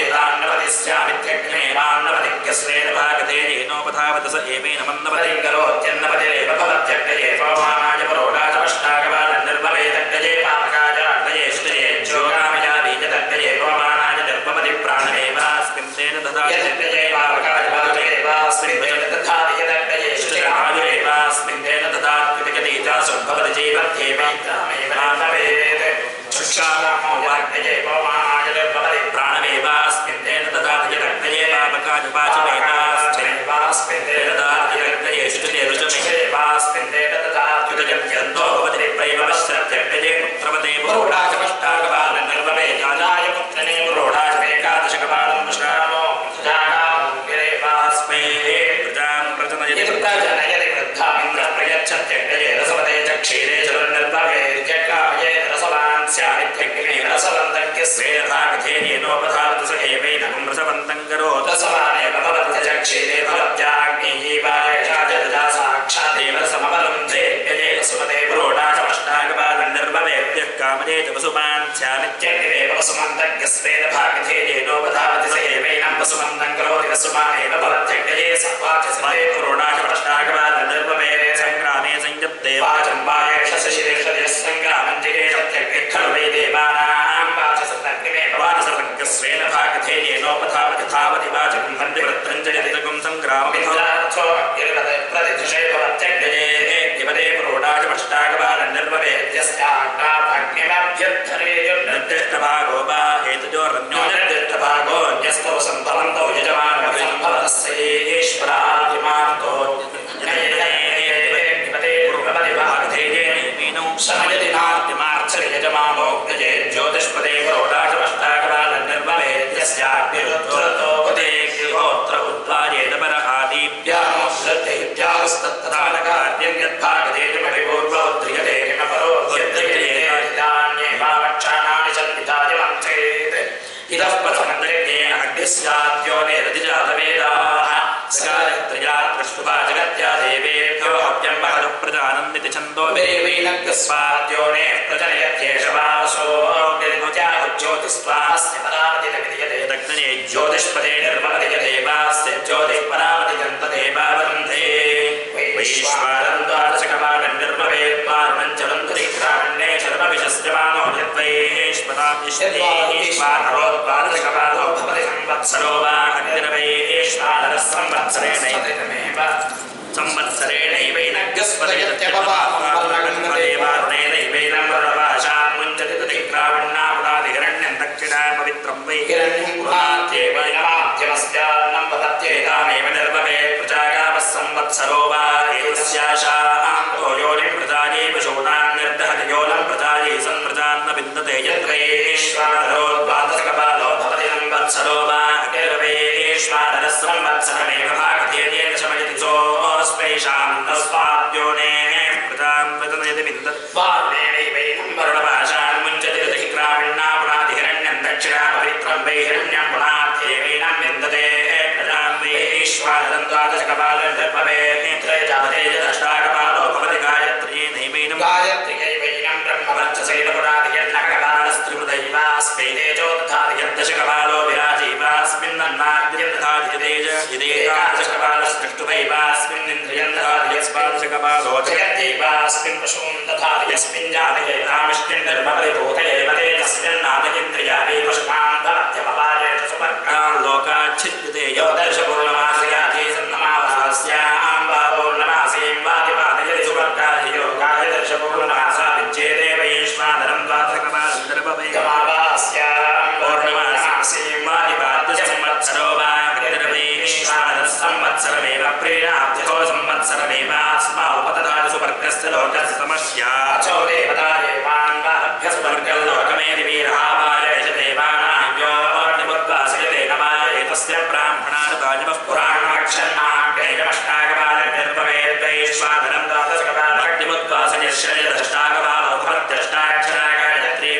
कामयेतान्नवदिस्यामित्यग्निमेवान्नवदिग्यस्वेदवाग्धैर्येनोपधावत स एवैनमन्नवदं करोत्यन्नवदेव भवत्यग्नये पवमानाय करोडाशमष्टाकपालन्नल्पभेदग्नये पापकाय अग्नये ष्टये ज्योगामया बीजदग्नये पवमानाय निर्मपदि प्राणमेवास्मिन् तेन ददात्यग्नये पापकाय भवदेवास्मिन् तेन ददाति यदग्नये ष्टये आयुरेवास्मिन् तेन ददात्युपगतीता सुभवति जीवत्येवैतामेवान्नवेत् शुष्कामो वाग्नये पवमानाय निर्मपदि प्राणमेवास्मिन् तेन ददाति यदग्नये पापकाय वाचमेवास्मिन् तेन ददाति यदग्नये ष्टये रुचमेवास्मिन् तेन ददात्युपगत्यन्तो भवति प्रैवश्रत्यग्नये पुत्रवते करोडाशमष्टाकपालन्नल्पभेदाय पुत्रने करोडाशमेकादशकपालं विश्रामो जागामुग्रेवास्मै प्रजां प्रजनयति वृद्धामिन्द्रः प्रयच्छत्यग्नये रसवते च क्षीरे च नल्पभेद्यकामये रसवान् स्यामित्यग्ने रसवन्तग्यस्वेदवाग्धैर्येनोपधावत स एवैनं रसवन्तं करोत् रसवानेव भवत्य च क्षीरे भवत्याग्नेयीवायषा च ददा साक्षादेव समवलम्भे यजे रसवते करोडाशमष्टाकपालन्नल्पभेद्यः कामयेत वसुमान् स्यामित्यग्ने वसुमन्तग्यस्वेदवाग्धैर्येनोपधावत स एवैनं वसुमन्तं करोति वसुमानेव भवत्यग्नये सत्वाचस्वते करोडाशमष्टाकपालन्नल्पभेदे सङ्ग्रामे संयुक्ते वाचं वायेष शिशिरेषदे सङ्ग्रामं जिगेषत्यग्ने खलु वै देवानां वाचसदग्निमेव वाचसदग्यस्वेदवाग्धैर्येनोपधावत धावति वाचं वन्दिवृत्तञ्जलितगुं सङ्ग्राममिन्द्रार्थो अग्निर्वदे प्रतिदिशे भवत्यग्नये दिवदे करोडाशमष्टाकपालन्नल्पभेद्यस्याग्निमभ्यद्धरेयुर्निर्दिष्टभागो वा हेतुजोरन्यो निर्दिष्टभागो न्यस्तौ सम्भवन्तौ यजमानो सम्भवतस्य ईश्वरादिमार्तो समयदिनार्तिमार्चरि यजमानोऽग्नये ज्योतिष्पदे करोडाशमष्टाकपालन्नल्पभेद्यस्याग्निरुद्धरतो गृहोत्र उद्वारेण पर आदिभ्यामो श्रद्धेभ्यास्तत्तदानकार्यं यद्भागदेशमभिपूर्वोद्ध्रियते हिमपरो यद्धान्येवावक्षाणानि सन्निधायमन्त्रेत् इतः प्रथमन्द्रिये अग्निस्याद्योनेरधिजातवेदाः सकालत्रयात् पृष्ठुवा जगत्या देवेभ्यो हव्यं महदः प्रजानन्दिति छन्दो देवैनग्स्वाद्योने प्रजनयत्येष वासो ज्योतिस्त्वास्य परामतिर्विद्यते दग्धने ज्योतिष्पदे निर्मलति देवास्य ज्योतिःपरामतिगन्तदेवावरुन्धे वैश्वानरं द्वादशकपालन्निर्मवेद्वारुणञ्चरन्तरिक्रामण्ये शर्मविशस्यमानो यद्वैश्वताभ्यश्चेश्वानरोद्वादशकपालो भवति संवत्सरो वा अग्निर्वैश्वानरः संवत्सरेणैव संवत्सरेणैवैनग्यस्पदयत्यपवारुणेनैवैनं वरुणवाशान् मुञ्चति तदिक्रावण्णामुदादिहिरण्यं दक्षिणा पवित्रं वै संवत्सरो वा एतस्याशां तो योनिं प्रजाये पशूनां निर्दहति योलं प्रजाये संप्रजान्न विन्दते यत्रैश्वानरो द्वादशकपालो भवति संवत्सरो वा अकिर्वेश्वानरः संवत्सरमेव भागधेयेन शमयति सोऽस्मैषां तस्माद्योनेः प्रजां प्रजनयति विन्दत् वार्णेनैवैनं वरुणपाशान् मुञ्चति दधि ग्रामिण्णा पुनादिहिरण्यं दक्षिणा पवित्रं वै हिरण्यं पुनाध्येवैनं विन्दते प्रजां वैश्वानरं द्वादशकपालं दर्पवे त्रयजापते दष्टाकपालो भवति गायत्र्येनैवैनं गायत्र्यैवैनं ब्रह्मवर्चसेन पुनादियन्नकपालस्त्रिवृदैवास्मै तेजो दधादियन्दशकपालो विराजीवास्मिन्नन्नाद्यं दधादितेज इदेकादशकपालस्पृष्टुवैवास्मिन्निन्द्रियं दधादियस्पादशकपालो जगत्यैवास्मिन् पशून् दधादियस्मिन् जातयैतामिष्टिन् धर्मपरिभूतयैव तेजस्मिन्नादयेन्द्रियाणि पशुमान् भवत्यमपारेण सुवर्गान् लोकाच्छिद्यते यो दर्शपूर्णमासयाति सन्नमावास्यां वा पौर्णमासीं वातिपातयति सुवर्गाय योगाय दर्शपूर्णमासा विज्येते वैश्वानरं द्वादशकपालं दर्पवैकमावास्यां पौर्णमासीं वातिपात्य संवत्सरो वा वैश्वानरः संवत्सरमेव प्रीणाब्धो संवत्सरमेवास्मा उपदधाति सुवर्गस्य लोकस्य समस्याचो देवतायेवान् वारभ्य सुवर्गल्लोकमेति वीरहावाय देवानां योऽग्निमुद्वासयते नमाय तस्य ब्राह्मणान् वाजवः पुराणाक्षन्नाग्नेयमष्टाकपालनिर्भवेद्वैश्वानरं द्वादशकपालग्निमुद्वासयश्रयदष्टाकपालो भवत्यष्टाक्षरा गायत्री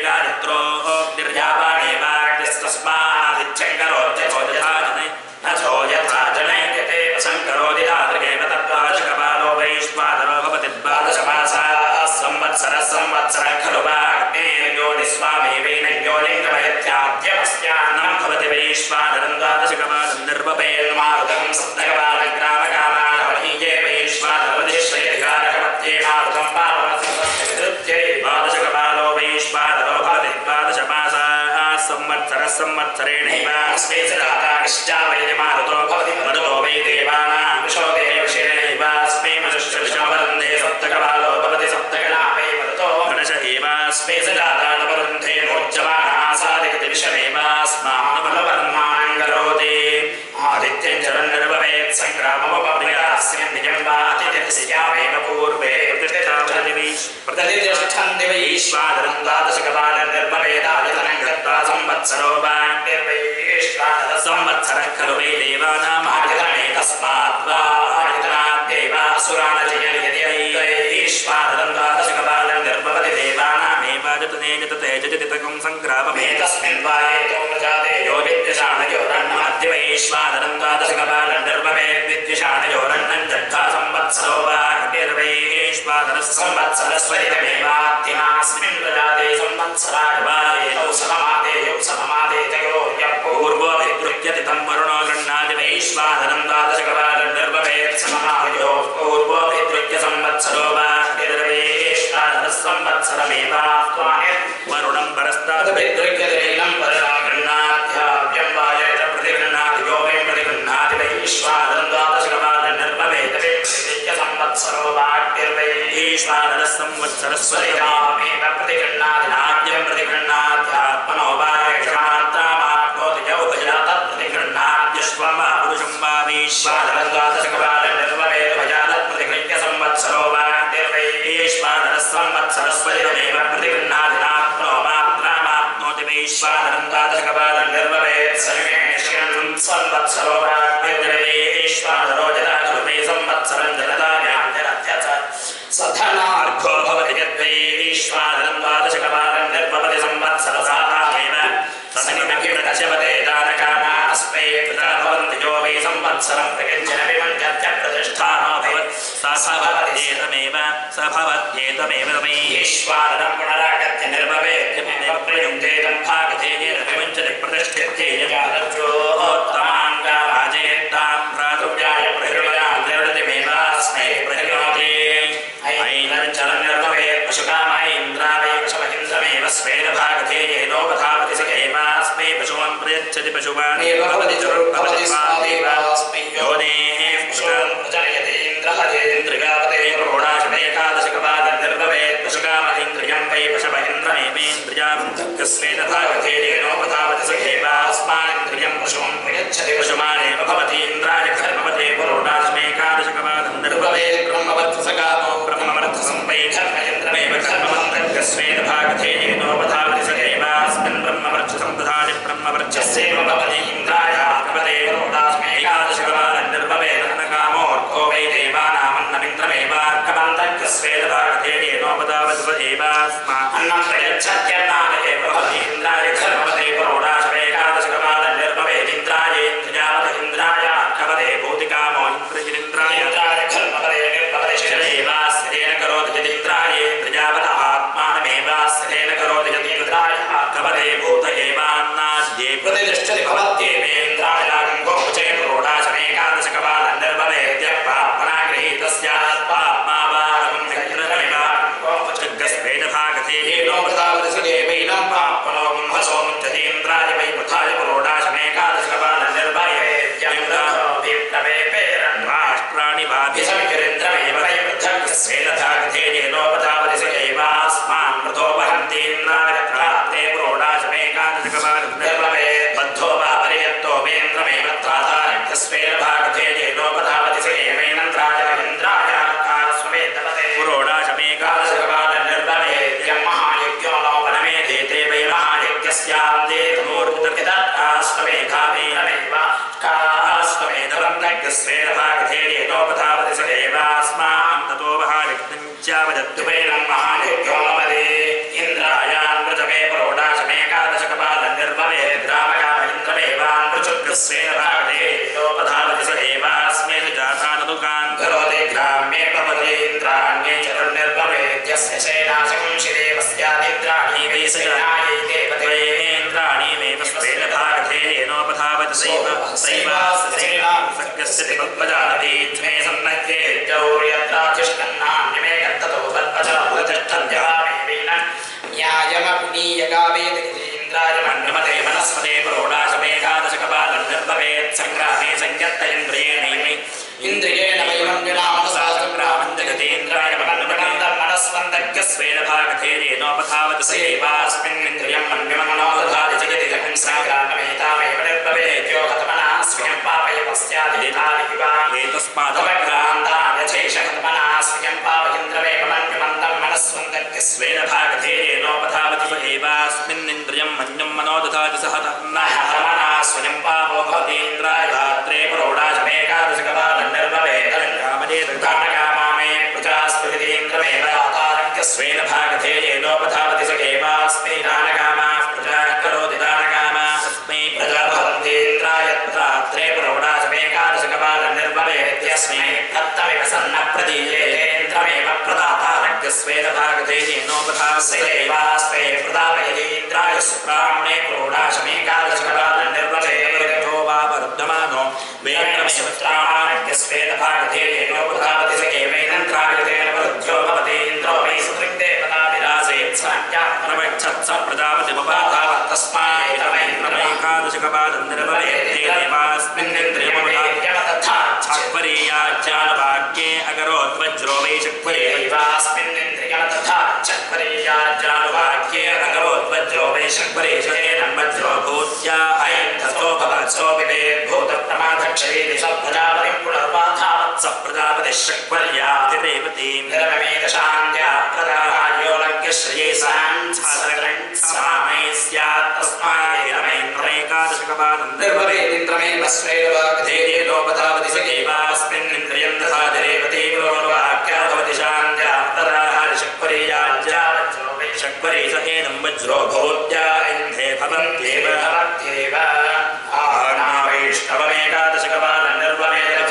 गायत्रोऽग्निर्यापानेवाग्निस्तस्मादिच्छङ्करोत्यथोजधाजने न चोयथा जनयते वसङ्करोति तादृगेव तद्वादशकपालो वैश्वानरो भवति द्वादशमासाः संवत्सरः संवत्सरः खलु वा अग्नेर्योनिस्वामेवेन योनिङ्गमयत्याद्यमस्यान्नं भवति वैश्वानरं द्वादशकपालं निर्वपेन्मारुतं सप्तकपालं ग्रामकामानवनीये वैश्वानरवधिश्रयधिकारकमत्ये मारुतं पापमसंवत्सरकृत्यै द्वादशकपालो वैश्वानरो भवति द्वादशमासाः संवत्सरः संवत्सरेणैव अस्मै सदातानिश्चावयमारुतो भवति मरुतो वै देवानां विशोदे विषयेनैव अस्मै मनुष्यविषमवन्दे सप्तकपालो भवति सप्तकलापै मरुतो गणश एवास्मै सदातानवरुन्धे नोच्यमानासादिगति विषमेवास्मानुबलवर्माणं करोति आदित्यं चरन्निर्भवेत् सङ्ग्राममपप्रियास्यं निजं वातिथिस्यामेव पूर्वे प्रतिष्ठन्ति वैश्वानरं द्वादशकपालं निर्भवेदादितनं गत्वा संवत्सरो वा निर्वैश्वानरः संवत्सरः खलु वै देवानाम् आदितमेतस्मात् वा आदितनाद्यैवासुरानजयन्यैश्वानरं द्वादशकपालं निर्भवति देवानामेव जतने जतते जजतितकं सङ्ग्राममेतस्मिन् वा एतो प्रजाते यो विद्विषाणयोरन्नमद्य वैश्वानरं द्वादशकपालं निर्भवेत् विद्विषाणयोरन्नं जग्धा संवत्सरो वा निर्वैश्वानरः संवत्सरस्वरितमेवाद्यमास्मिन् प्रजाते संवत्सराय वा एतौ सममादेयौ सममादेतयोर्यः पूर्वोऽभिद्रुत्यति तं वरुणो गृह्णाति वैश्वानरं द्वादशकपालं निर्भवेत् सममायोः पूर्वोऽभिद्रुत्य संवत्सरो वा निर्वैश्वानरः संवत्सरमेवाह्वाय वरुणं परस्तादभिद्रुत्यतेनं परं गृह्णात्याव्यं वा यत प्रतिगृह्णाति यो वै प्रतिगृह्णाति वैश्वानरं द्वादशकपालं निर्भवेत् संवत्सरो वा निर्वैश्वानरः संवत्सरस्वरितामेव प्रतिगृह्णाति नाद्यं प्रतिगृह्णात्यात्मनो वा यक्षमात्रामाप्नोति यौभया तत्प्रतिगृह्णात्यश्वं वा पुरुषं वा वैश्वानरं द्वादशकपालं निर्भवेत् भया तत्प्रतिगृह्य संवत्सरो वा निर्वैश्वानरः संवत्सरस्वरितमेव प्रतिगृह्णाति नात्मनो मात्रामाप्नोति वैश्वानरं द्वादशकपालं निर्भवेत् सर्वेषां संवत्सरो वा निर्वैश्वानरो जदाचु वै संवत्सरं जगदायां जरत्यच सधनार्घो भवति यद्वैश्वानरं द्वादशकपालं निर्भवति संवत्सरसातामेव सनिमकिमदशवते दानकामास्मै पिता भवन्ति यो वै संवत्सरं प्रकिञ्चन विमञ्चत्य प्रतिष्ठानो भवत् स भवत्येतमेव वैश्वानरं पुनरागत्य निर्भवेद्यमेव प्रयुङ्क्ते तं भागधेयेन विमञ्चति प्रतिष्ठित्येयजातज्योत्तमाङ्गावाजेत्तां भ्रातृव्याय प्रहृणया निर्णतिमेवास्मै प्रहृणोति ऐन्द्रं चलन्निर्भवेत् पशुकामैन्द्रावै पशुमहिन्द्रमेव स्वेन भागधेयेनोपधावति स एवास्मै पशून् प्रयच्छति पशुमानेव भवति चरुर्भवति स्वादेवास्मै योनेः पशून् प्रजनयति इन्द्रहरेन्द्रियावते प्रौढाशमेकादशकपालं निर्भवेत् पशुकामहीन्द्रियं वै पशुमहिन्द्रमेवेन्द्रियां कस्मेन भागधेयेनोपधावति स एवास्मानिन्द्रियं पशून् प्रयच्छति पशुमानेव भवति इन्द्राय कर्मवते प्रौढाशमेकादशकपालं कपदे भूतिकामो इन्द्रजिनिन्द्राय शिरैवास्यतेन करोति यदिन्द्राय प्रजापत आत्मानमेवास्यतेन करोति यदिन्द्राय कपदे भूत एवान्नाद्ये प्रतिष्ठति भवत्येवेन्द्राय गङ्गोचे पुरोडाशमेकादशकपालं निर्भवेद्यः पाप्मना गृहीतस्यात् पाप्मा वा गङ्गैर्नमेवा गोपचग्गस्वेदभागते येनोपदावदसिदेवैनं पाप्मनो गुम्भसो मुञ्चतीन्द्राय वै पथाय पुरोडाशमेकादशकपालं निर्भवेद्यः राष्ट्राणि वाभिसमितिरिन्द्रमेव वै पृथग्गस्वेदभागते येनोपदावदसिदेवास्मान् मृतोपहन्तीन्द्राय प्राप्ते पुरोडाशमेकादशकपालं निर्भवेत् बद्धो वा परियत्तो वेन्द्रमेव त्रातारभ्यस्वेदभागते येनोपदावदसिदेवैनन्द्राय इन्द्राय कालस्वमेतपते पुरोडाशमेकादशकपालं निर्भवेद्यं महायज्ञो नो वनमेधेते वै महायज्ञस्यान्ते तमोर्विदर्कितास्त्वमेधामेनमेव कास्त्वमेधवन्दग्गस्वेदभागते येनोपदावदसिदेवास्मान् ततो महायज्ञञ्चावदत्तुवैनं महायज्ञो नवदे इन्द्रायान्मृजमे पुरोडाशमेकादशकपालं निर्भवेत् रामकाम इन्द्रमेवान्मृचुग्गस्वेदभागते येनोपदावदसिदेवास्मेन जातानदुकान् करोति ग्राम्ये भवति इन्द्राण्ये चरुर्निर्भवेद्यस्य सेनाशकं शिदेवस्यादिन्द्राणि वै सेनायै देवते इन्द्राणि मेव स्वेदभागते येनोपधावति सैवास्य दिवद्वजानति त्वे सन्नद्ये जौर्यत्राधिष्ठन्नान्यमे गन्ततो तद्वचमुपतिष्ठन्त्यामेवेन न्यायमपुनीयगावेदिन्द्राय मन्यमते मनस्पते पुरोडाशमेकादशकपालं निर्भवेत् संग्रामे संयत्त इन्द्रियेणैमे इन्द्रियेण वैवं विनामनुशासनग्रामं जगतीन्द्राय मन्यमतं मनस्वन्दग्गस्वेदभागते येनोपधावति सैवास्मिन्निन्द्रियं मन्यमनो दधाति जगति जगं संग्राममेतामेव निर्भवेत् यो हतमनः स्वयं पापयवस्यादिधारिवा एतस्मादवक्रान्तां यथेषहतमनः स्वयं पापयिन्द्रमेव मन्यमन्तं मनस्वन्दग्गस्वेदभागते येनोपधावति सैवास्मिन्निन्द्रियं मन्यं मनो दधाति सह तन्नः हतमनः स्वयं पापो भवतीन्द्राय धात्रे पुरोडाशमेकादशकपालं निर्भवेत् कामदेतकामकामे प्रजास्पतिन्द्रमेव दातारज्ञस्वेदभागते येनोपधावति सैवास्मै दानकामाः प्रजा करोति दानकामास्मै प्रजा भवन्तीन्द्राय धात्रे पुरोडाशमेकादशकपालं निर्भवेत् यस्मै दत्तमिव सन्नप्रदीयेन्द्रमेव प्रदातारज्ञस्वेदभागते येनोपधावति सैवास्मै प्रदापयतीन्द्राय सुब्राह्मणे पुरोडाशमेकादशकपालं निर्भवेत् वा वर्धमानो वेन्द्रमेव त्राणाज्ञस्वेदभागते येनोपधावति सैवेन्द्राय तेन वृद्ध्यो भवति इन्द्रो वै सुदृग्देवताभिरासेत् प्रवक्षत् स प्रजापतिमुपाधावत् तस्मात् तमेकादशकपालं निर्भवेत् चक्वरीयाज्ञानुवाक्ये अकरोत् वज्रो वै चक्वरीयाज्ञानुवाक्ये अकरोत् वज्रो वै चक्वरीशेनं वज्रो भूत्या अयन्धसो भवत्सो विवेद् भूतप्रमादक्षरेति स प्रजापतिं पुनर्बाधावत् स प्रजापतिः चक्वर्यातिरेवतीं निरममेतशान्त्या प्रदाहायोलज्ञश्रिये समामै स्यात् तस्मादेकमेकादशकपालं निर्भवेदिन्द्रमेव स्वेदभागते येनोपधावति सैवास्मिन्निन्द्रियं दधाति रेवती पुरोर्वाक्या भवति शान्त्या प्रदाहारिशक्वरीयाज्ञा वज्रो वै शक्वरीश एनं वज्रो भूत्या इन्धे भवन्त्येव वैष्णवमेकादशकपालं निर्भवेत्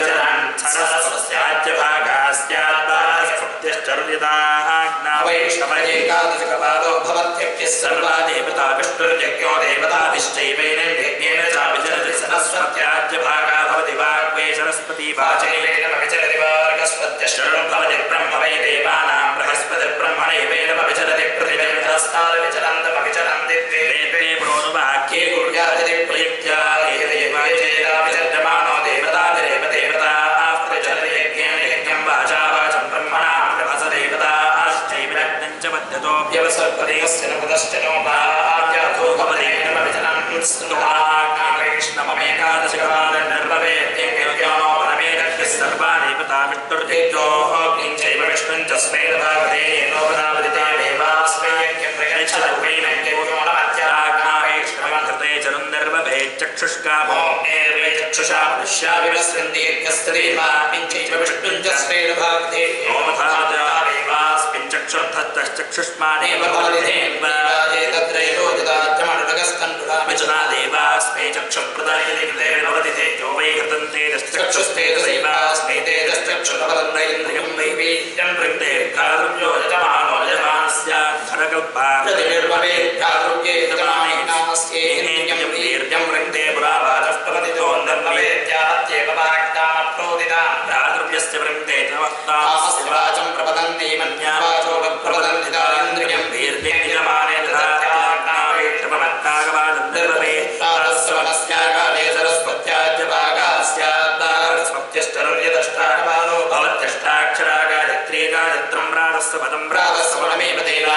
सरस्वस्याज्यभागास्याद्वारसप्तश्चर्यताज्ञा वैष्णवमेकादशकपालो भवत्यप्यः सर्वा देवता विष्णुर्यज्ञो देवताभिश्चैवेन यज्ञेन चाभिचरति सरस्वत्याज्यभागा भवति वाग्वै सरस्वती वाचैवेन विचरति वार्गस्पत्यश्चरणं भवति ब्रह्म वै देवानां बृहस्पतिर्ब्रह्मणैवेन विचरति पृथिवीरस्तारविचरन्तमविचरन्ति वेदे प्रोनुवाक्ये कुर्यादिति प्रयुक्त्या विचर्यमानो देवताभिरेव देवताः प्रचरति यज्ञेन यज्ञं वाचा वाचं ब्रह्मणा प्रभस देवताश्चैव लग्नं च बध्यतोऽप्यवसर्पदेकस्य न कुतश्च नोपाद्यातो भवति विचरन् स्तुताज्ञा वैष्णवमेकादशकपालं निर्भवेत् यज्ञो वनमेदग्निः सर्वा देवता विष्णुर्देव्यो अग्निं चैव विष्णुं च स्वेदभागते येनोपधावति देवास्मै यज्ञं प्रयच्छरूपेण यज्ञो नमत्याज्ञा वैष्णवं कृते चरुन्निर्भवेत् चक्षुष्कामो एर्वे चक्षुषा मनुष्या विवस्रन्ति यज्ञस्तदेवास्मिन् चैव विष्णुं च स्वेदभागते येनोपधावति देवास्मिन् चक्षुर्धत्तश्चक्षुष्मानेव भवति तत्रैवोदिताज्ञमनुरगस्कण्डुर विचना देवास्मै चक्षुप्रदायिने कृते भवति ते यो वै कृतन्ते तश्चक्षुस्ते तदैवास्मै ते तश्चक्षुरवदन्त इन्द्रियं वै वीर्यं वृत्ते प्रारुप्यो यजमानो यजमानस्य धरकल्पा प्रतिनिर्भवे प्रारुप्ये यजमानेनास्येन्द्रियं वीर्यं वृत्ते पुरावाचः प्रवदितो नर्मवेद्यात्येव वाक्तामप्रोदिता प्रारुप्यस्य वृत्ते तवक्तामस्य वाचं प्रवदन्ति मन्यावाचो प्रवदन्तिता इन्द्रियं वीर्यं यजमाने ददात्यात्मावेत्रमत्तागवादन्निर्भवे तारस्वनस्याकाले सरस्वत्याद्य भागास्याद्दारस्वत्यष्टरुर्यदष्टागवानो भवत्यष्टाक्षरा गायत्री गायत्रं प्रातस्य पदं प्रातस्वनमेव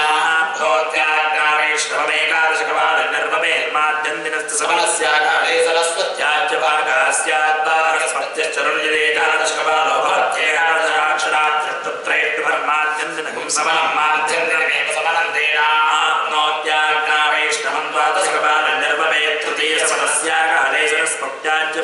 तेनाभ्योऽत्याज्ञावेष्टवमेकादशकवादन्निर्भवेन्माद्यन्दिनस्य सवनस्याकाले सरस्वत्याद्य भागास्याद्दारस्वत्यष्टरुर्यदेतादशकवालो भवत्येकादशाक्षराद्यत्रैष्टभर्माद्यन्दिनकं समनं माद्यन्दिनमेव समनं तेनाप्नोत्याज्ञावेष्टवं द्वादशकवादन्निर्भवेत् तृतीयसवनस्याकाले सरस्वत्याद्य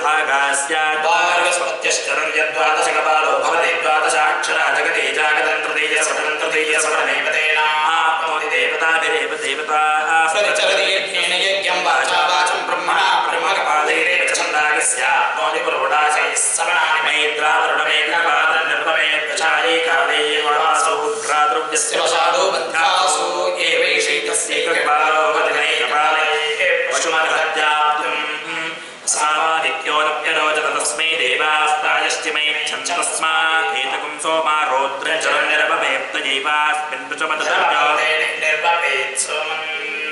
भागास्याद्दारस्वत्यष्टरुर्यद्वादशकवालो भवति द्वादशाक्षरा जगति जागतं तृतीयसवनमेव तेनाप्नोति देवताभिरेव देवताः प्रतिचरदीर्घेण यज्ञं वाचा वाचं ब्रह्मणा ब्रह्मकपालैरेव च छन्दागस्याप्नोति पुरोडाशैः सवनानि मैत्रावरुणमेकपादन्निर्भवेत् प्रचारे काले वासो भ्रातृव्यस्य वशादो बन्धासो एवैषैकस्यैकपालो भवतिनैकपाले पशुमर्हत्याप्तुं सामादित्योऽनप्यरोचत तस्मै देवास्तायश्चिमै छञ्चतस्मात् एतकुं सोमा रौद्रचरन्निर्भवेत्तजैवास्मिन् निर्भवेत् सोमन्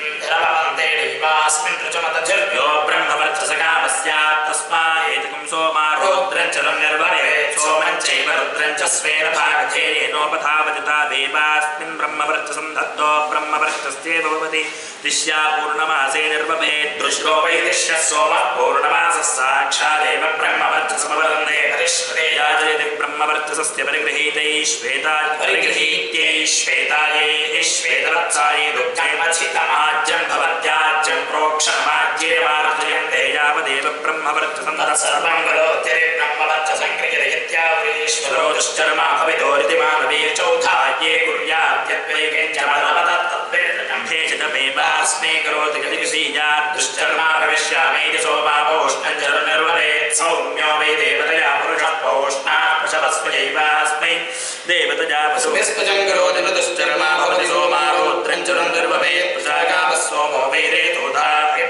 यो ब्रह्मवर्चसकामस्यात् तस्मात् एतकुं सोमा रौद्रचरन्निर्भवेत् सोमं चैव रुद्रं च स्वेन भागधेयेनोपधावतिता देवास्मिन् ब्रह्मवर्चसं दत्तो ब्रह्मवर्चस्यैव भवति दिश्या पूर्णमासे निर्भवेत् दृष्टो वै दिश्यः सोमः पूर्णमासः साक्षादेव ब्रह्मवर्चसमवन्दे हरिश्वरे याजयति ब्रह्मवर्चसस्य परिगृहीतैः श्वेताय परिगृहीत्यै श्वेतायै श्वेतवत्सायै दुग्धैमच्छितमाज्यं भवत्याज्यं प्रोक्षणमाज्येवार्जयन्ते यावदेव ब्रह्मवर्चसं तत्सर्वं करोत्यरे ब्रह्मवर्चसं क्रियते इत्याहुरीश्वरो दुश्चर्मा भवितोरिति मानवे चौधाये कुर्याद्यत्वैकञ्चमनवतत्तद्वेदकम्भेषितमेवास्मै करोति गतिविषीयात् दुश्चर्मा भविष्यामीति सोमापोष्णञ्जरनिर्वरेत् सौम्यो वै देवतया पुरुषः पौष्णाः पशवस्मैवास्मै देवतया पशुभिस्त्वजं करोति न दुश्चर्मा भवति सोमा रौद्रञ्जरनिर्वरेत् प्रजाकामः सोमो वै रेतोधा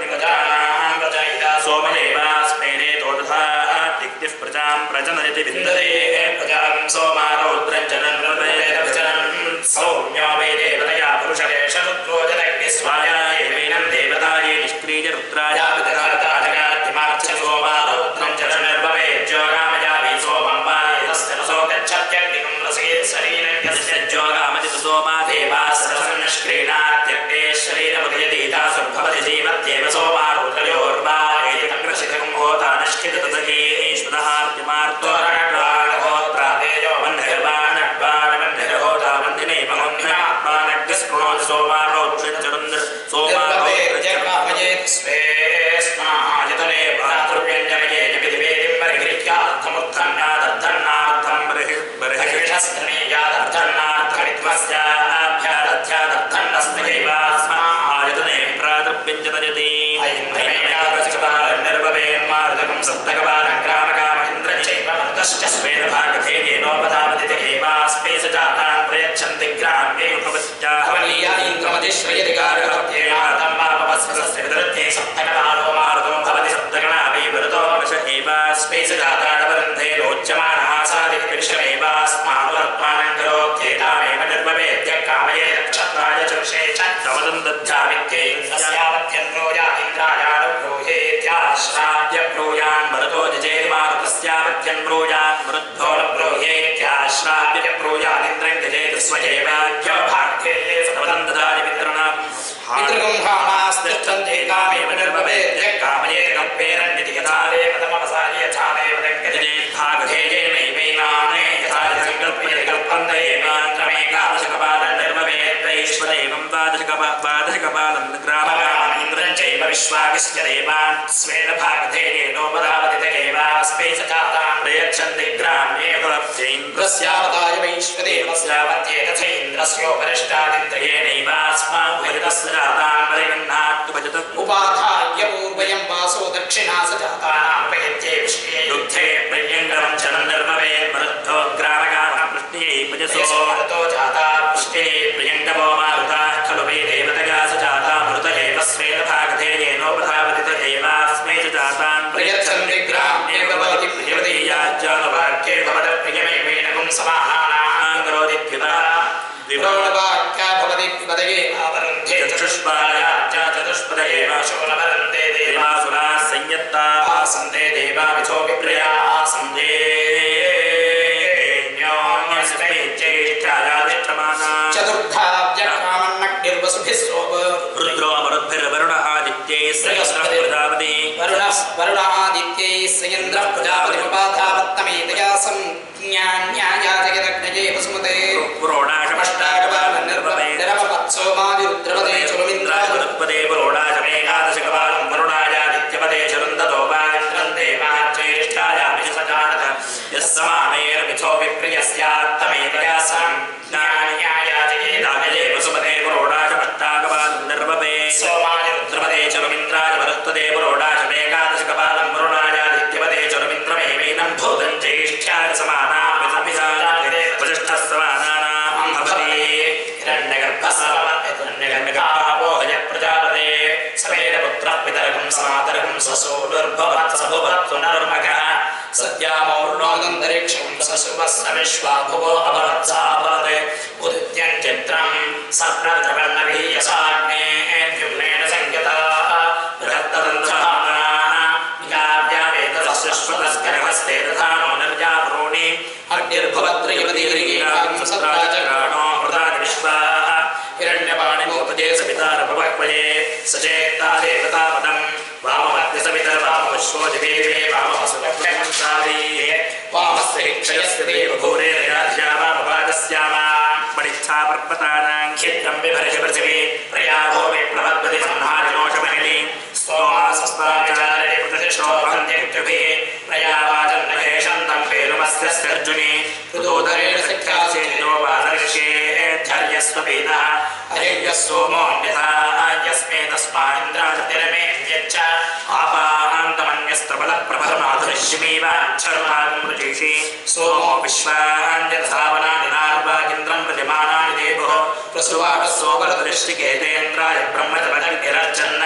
सोमदेवास्मै रेतो तथा दिक्तिः प्रजां प्रजनयति विन्दते प्रजां सोमा रौद्रञ्जरनिर्वरेत् सौम्यो वै देवतया पुरुषरेशरुद्रोजदग्निस्वाया एवैनं देवतायै निष्क्रिय रुद्राया विदधाताजगातिमार्च्य सोमा रौद्रञ्जरनिर्भवेत् ज्योगामयावि सोमं वा यतस्य रसो गच्छत्यग्निकं रसेत् शरीरं यस्य ज्योगामति सोमा देवासरसं निष्क्रीणात्यग्ने शरीरमुदयति तासुर्भवति जीवत्येव सोमा रौद्रयोर्वा एतग्रसितं होता नश्चिततदकेश्वरहार्तिमार्तो रणाहोत्रादेयो वह्निर्वाणड्वाणवह्निर्होता वह्निनैव होन्नात्मानग्निस्पृणोति सोमा रौद्रञ्जरन्निर् सोमा रौद्रञ्जरमयेत् स्वे स्मायतने भ्रातृव्यञ्जमये जगतिवेदिं परिगृह्यार्थमुत्थन्नादर्थन्नार्थं बर्हिर्बर्हिष्ठस्मयादर्थन्नार्थमित्वस्याभ्यादध्यादर्थन्नस्मैवास्मायतने भ्रातृव्यञ्जतयति निर्भवेन्मारुतकं सप्तकपालं ग्रामकामहिन्द्रञ्चैव मरुतश्च स्वेन भागधेयेनोपधावति देवास्मै स जातान् प्रयच्छन्ति ग्राम्ये भवत्याहवनीया इन्द्रमतिश्रयति कारहत्येनार्थं वापवस्वस्य विदृत्ये सप्तकपालो मारुतो भवति सप्तगणा वै मरुतो वश एवास्मै स जातानवरुन्धे रोच्यमानः सादिक्विषमेवास्मानुवर्त्मानं करोत्येतामेव निर्भवेद्य कामये नक्षत्राय चर्षे च तवदं दध्यामित्यै ब्रूहेत्याश्राव्य ब्रूयान् मरुतो जजेर्मारुतस्यावत्यन् ब्रूयान् मरुद्धो न ब्रूहेत्याश्राव्य ब्रूयानिन्द्रं जजेत् स्वयेवाख्यो भाग्ये सतवदं ददाति पितॄणां पितृगुंहाणास्तिष्ठन्ते कामेव निर्भवेद्य कामये कल्पेरन्यति यथा देवतमवसाय यथा देवतङ्गजजेत् भागधेयेनैवैनाने यथा संकल्प्यते कल्पन्त एवान्त्रमेकादशकपालं निर्भवेत् वैश्वदेवं द्वादशकपालं ग्रामकाममिन्द्रं चैव विश्वाकिश्च देवान् स्वेन भागधेयेनोपधावति देवास्मै स जातान् प्रयच्छन्ति ग्राम्ये प्रत्यैन्द्रस्यावताय वैश्वदेवस्यावत्ये तथैन्द्रस्योपरिष्टादित्रयेणैवास्मान् भजतस्य जातान् परिगृह्णातु भजत उपाधाय पूर्वयं वासो दक्षिणा स जातानां भयत्ये विष्णुये दुग्धे प्रियङ्करं चनन्दर्मवे मरुद्धो ग्रामगामः पृष्ण्यै भजसो मरुतो जाता पृष्ठे प्रियङ्कवो मारुताः खलु वै देवतगा स जाता मरुत एव स्वेदभागधे येनोपधावतित एवास्मै च जातान् प्रयच्छन् विग्राम्येव भवति प्रियवतीयाज्जानुवाक्ये भवदप्रियमेवेनकुं समानानां करोति द्विप्रोणवाक्या भवति पदये आवरन्ते चतुष्पादयाज्जा चतुष्पद एव शोलवरन्ते देवासुराः संयत्ताः सन्ते देवा मिथो विप्रयाः सन्ते चतुर्धाव्यक्रामन्नग्निर्वसुभिस्सोप रुद्रो मरुद्भिर्वरुणः आदित्यैः सहस्रः प्रजापति वरुणादित्यैः सयन्द्रः प्रजापतिमुपाधावत्तमेतया संज्ञान्याया जगदग्नये वसुमते पुरोडाशमष्टाकपालनिर्वपत्सोमादिरुद्रपदे चुरुमिन्द्राजपदे पुरोडाशमेकादशकपालं वरुणायादित्यपदे चरुन्दतो वान्द्रं देवाज्येष्ठायामिष सजानत यः समानेर्मिथो विप्रियस्यात्तमेतया संज्ञान्याया जगेदागजे वसुमते पुरोडाशमष्टाकपालनिर्वपे सोमादिरुद्रपदे चरुमिन्द्राजपदे पुरोडाशमेकादशकपालं वरुणायादित्यपदे चरुमिन्द्रमेवैनं भूतं ज्येष्ठ्याय समाना वसिष्ठः समानानां भवति हिरण्यगर्भस्वोहय प्रजापते समेतपुत्रः पितरकं समातरकं ससोनुर्भवत् सभुवत् पुनर्मघः सद्यामौर्णोदन्तरिक्षं ससुवस्सविश्वा भुवो अभवत् साभवत् उदित्यं चित्रं सप्रतवर्णभिः यसाग्नेऽद्युम्नेन संयताः बृहत्तदन्त्रभावनाः विकाव्यावेतसश्वतस्करहस्ते तथा नो निर्यापुरोणि अग्निर्भवत्रियवतीर्गीणां सत्राचक्राणो मृदानि विश्वाः हिरण्यपाणिमोपजे सवितारभवक्वये सचेत्ता देवतापदं वाममद्य सवितर्वामविश्वो दिवेवे वामवसुलभ्यमंसावीः वामस्य क्षयस्य देवभूरे रयाज्या वामपादस्यामा पडिच्छा पर्वतानां क्षेत्रं बिभर्ष पृथिवी प्रयाभो विप्लवद्वति संहारिणोषमहिनी स्तोमासस्ताचारिणे प्रतिष्ठो भन्त्यक्तुभिः प्रयावाचन्नहेशं तं पेरुमस्य सर्जुनि ऋतोदरेण सख्यासेनो वादर्श्येऽध्यर्यस्वपीतः अरेयः सोमोऽन्यथा यस्मे तस्मादिन्द्राजतिरमेऽन्यच्च आपान्तमन्यस्त्रबलप्रभरमाधुष्यमेवाच्छर्मागं रुचिषि सोमो विश्वान्यधावनानिनार्वागिन्द्रं प्रतिमानानि देवो प्रसुवाटः सोपरदृष्टिकेतेन्द्राय ब्रह्मजपदग्निरर्चन्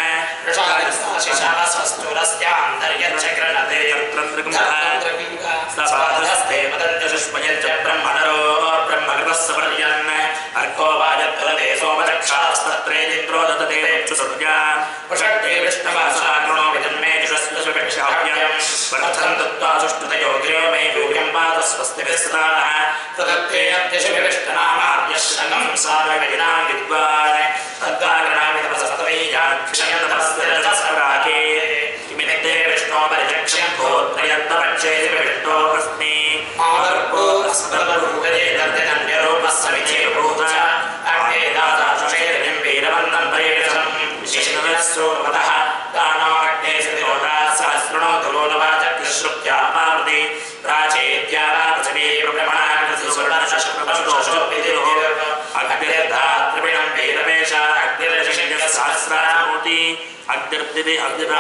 ऋषादिशावस्तुरस्यान्तर्यच्चक्रणते यत्रन्द्रकुम्भः सपाधस्ते वदन्त्य सुष्मयञ्च ब्रह्मणरो ब्रह्मकृतः सपर्यन् अर्को वाजत्वरते सोमचक्षास्तत्रेन्द्रो ददते चुसुर्या वषट्टे विष्णवासाकृणो विजन्मे जुषस्वशुभिक्षाभ्यं वर्थं दत्त्वा सुष्टुतयो गिरो मे यूयं पादस्वस्तिभिस्तानः प्रदत्ते अद्यशुभिविष्टनामार्यश्रगं सारविनां विद्वान् तद्वाग्रणामि तपसतवैयाक्षयन्तपस्तिरजस्पराके किमिते विष्णो परिचक्ष्यं भूत्रयन्तपक्षे विष्णो प्रश्ने आवर्पो अस्मद्भूगजे दर्दिदण्ड्यरूपः समिचे भूतः अग्नेदादाशुषेरिं वीरवन्दं परेशं विशेषणस्सोमतः दानोऽग्ने सतिरोधा सहस्रणो धुरोनवाचक्तिश्रुत्यापावृति प्राचेत्या वा पृथिवी प्रभ्रमणाग्निसुवर्णशस्त्रपशुषोपितिरोः अग्निर्धात्रिविणं वीरवेश अग्निर्षिण्यसहस्रामूर्ति अग्निर्दिवि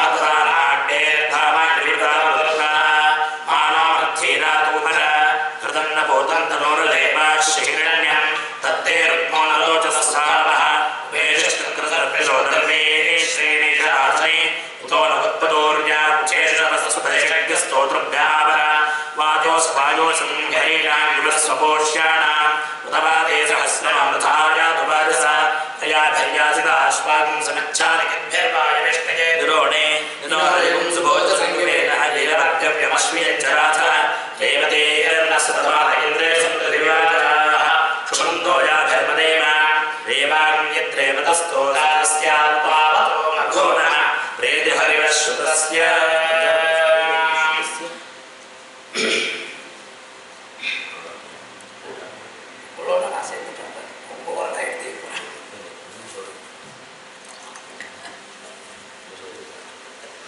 अग्निराधानाग्नेर्धामाग्निर्धावृता मानो मध्येरातूपर हृदं न भूतं तनोरुदेवाश्रिहिरण्यं तत्ते रुक्मो नरोचसस्सावः वेशस्तक्रसर्पिशोदर्वे श्रेणीशासने उतो नवत्पदोर्या उचेषवस्तुतैषज्ञस्तोत्रभ्यावर वाजोस्वाजोषं हरीणां युगस्वपोष्याणां उतवादे सहस्रमृथायातुवाजसा तयाभर्यासिताश्वागं समिच्छादिकिद्भिर्वायविष्टये दुरोणे निरोधयुं सुभोजसंयुवेन लीलभक्त्यव्यमश्वियञ्चराथः देवतेर्नस्तवाद इन्द्रेशुन्द्रदिवाजाः क्षुमन्तो याभर्मदेव देवां यत्रेवतस्तो दास्यात्पावतो मघोनः प्रेतिहरिवश्रुतस्य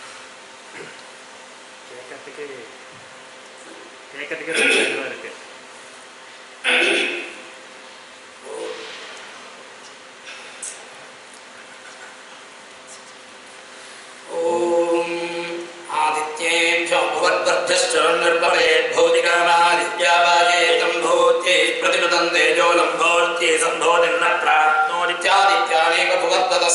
கேட்கறதுக்கு ரொம்ப இதுவாக இருக்கு.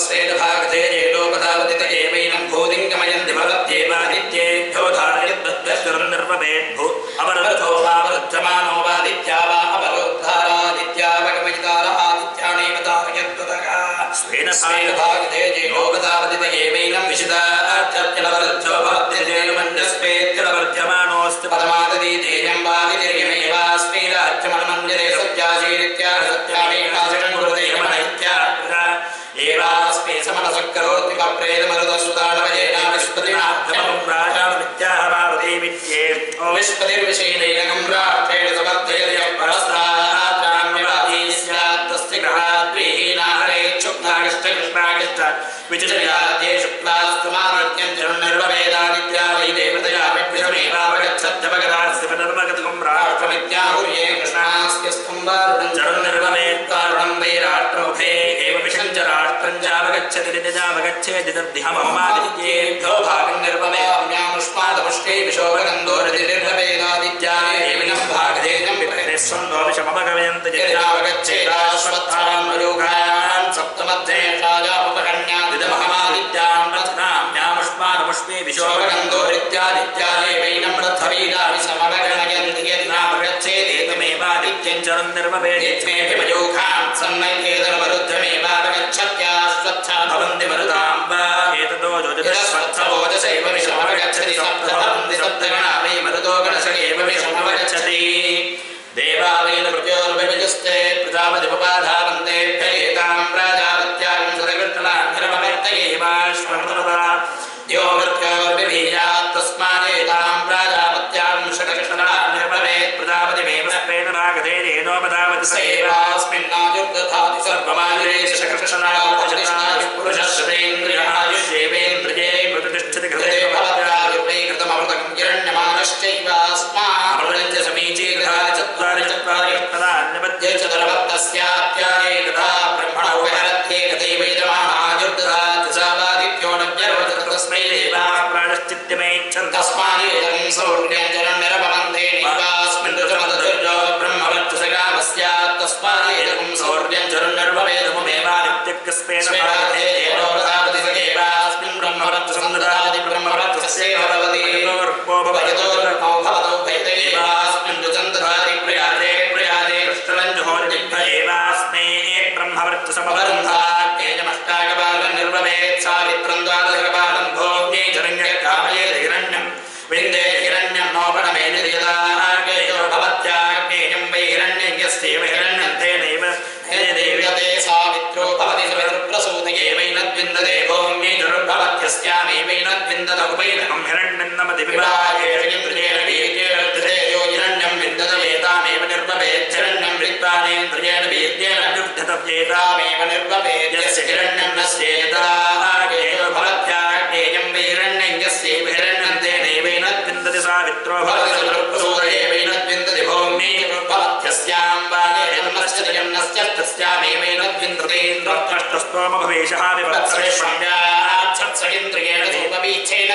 स्वेदभागते येलोपदावदित एवैनं भूतिङ्गमयन्ति भवत्येवादित्येभ्यो धारयद्वद्वश्चरन्निर्ववेद्भू अवरुद्धो वावरुद्धमानो वादित्या वा अवरुद्धारादित्या वगमयितारादित्यानेव धारयद्वदः स्वेदभागते येलोपदावदित एवैनं विशिदार्थ्यलवरुद्धो भवत्यजेलमन्यस्वेत्यलवर्ध्यमानोऽस्ति पदमादति तेजं वादितिर्यमेवास्मि राज्यमन्मन्दिरे सत्याशीरित्या सत्यामेकाशकङ्कुरुदेयमनैत्या एवास्मि समनसक्करोति कप्रेतमरुदसुदानवजेन विस्पतिनाथमं राजामित्याह मारुते विद्ये विस्पतिर्विषयेनैकं राष्ट्रेण समर्थयति परस्त्रात्राम्यवादी स्यात् तस्य ग्रहाद्विहीनाहरे शुक्लाकृष्णकृष्णाकृष्ण विचित्रयाद्ये शुक्लास्तुमानित्यं चरुन्निर्ववेदादित्या वै देवतया विद्विषमेवावगच्छत्यपगदास्तिपनर्मगतुं राष्ट्रमित्याहुर्ये कृष्णास्त्यस्थं वारुणं चरुन्निर्ववेत्कारुणं वै राष्ट्रमुखे एव विषञ्च राष्ट्रं चावगच्छति निजावगच्छेति तद्धिमहमादित्येभ्यो भागं निर्ववेद्यामुष्मादमुष्टे विशोभगन्धोरतिर्ववेदादित्याय एविनं भागधेयं विपरिस्वन्दो विषमपगमयन्त यत्रावगच्छेदाश्वत्थान् मरूघान् सप्तमध्ये राजापकन्यादिदमहमादित्यान् रत्नाम्यामुष्मादमुष्टे विशोभगन्धोरित्यादित्याय एवैनं रथवीदा विषमपगमयन्ति यत्रावगच्छेदेतमेवादित्यं चरुन्निर्ववेदित्मेभिमयूखान् सन्नैकेतरमरुद्धमेवावगच्छत्याश्वत्था भवन्ति मरुतां वा एततो जोजतस्वत्थवोजसैव विषमवगच्छति सप्तभवन्ति सप्तगणा वै मरुतो गणशगेव विषमवगच्छति देवा वै मृत्योर्विभजस्ते प्रजापतिमुपाधावन्ते भयेतां प्राजापत्यां सदकृष्टलाघ्रमवर्तयेवाश्वमृतपदा यो मृत्योर्विभीयात् तस्मादेतां प्राजापत्यां षडकृष्टलाघ्रमवेत् प्रजापतिमेव स्पेन भागधेयेनोपधावति स एवास्मिन्नाजुर्दधाति सर्वमायुरेश षडकृष्टलाघ्रमवेत् पुरुषश्रेन्द्रियायुष्येवेन्द्रिये मृततिष्ठति कृते भवत्यायुर्वै कृतममृतं किरण्यमानश्चैवास्मामृतं च समीचीकृता चत्वारि कृष्टलान्यपद्ये चतुर्वत्तस्याप्याये कृता ब्रह्मणो विहरत्ये कथैवैदमानाजुर्दधाति सा वादित्यो नव्यरोचत तस्मै देवा प्राणश्चित्यमेच्छन् तस्मादेतं सौर्यं चरन्निरपवन्ते नैवास्मिन् ऋतमदुर्यो ब्रह्मवर्चसकामस्यात् तस्मादेतं सौर्यं चरन्निर्ववेदमुमेवादित्यक्स्मेन भागधेयेनो प्रधावति स एवास्मिन् ब्रह्मवर्चसन्दधाति ब्रह्मवर्चस्यैव भवति भवतो भवतो भयदेवास्मिन् ऋतन्दधाति प्रयादे प्रयादे कृष्णलञ्जुहोरिभ्य एवास्मे ब्रह्मवर्चसमवरुन्धाज्ञेयमष्टाकपालं निर्ववेत् सावित्रं द्वादशकपालं भोग्ये जरण्यकामयेत् हिरण्यं विन्दे हिरण्यं नोपणमेति यदाज्ञेयो भवत्याज्ञेयं वै हिरण्यं यस्यैव हिरण्यं तेनैव देव्यते सावित्रो भवति सवितुप्रसूतयेवैनद्विन्दते भोग्ये जरुर्भवत्यस्यामेवैनद्विन्दत उपैनकं हिरण्यं नमति विवाहेन्द्रियेण वीर्येण हिरण्यं विन्दतमेतामेव निर्ववेत् हिरण्यं विद्वानेन्द्रियेण वीर्येण अभ्युत्थितव्येतामेव निर्ववेत् यस्य हिरण्यं न स्येताज्ञेयो भवत्याज्ञेयं वै हिरण्यं यस्यैव हिरण्यं तेनैवैनद्विन्दति सावित्रो भवति सवितुप्रसूतयेवैनद्विन्दति भोग्ये भवत्यस्यां तस्यामेवैनद्विन्दतेन्द्रष्टस्तोम भवेशः विवत्सरेष्वम्याच्छत्सगिन्द्रियेण धूपवीच्छेन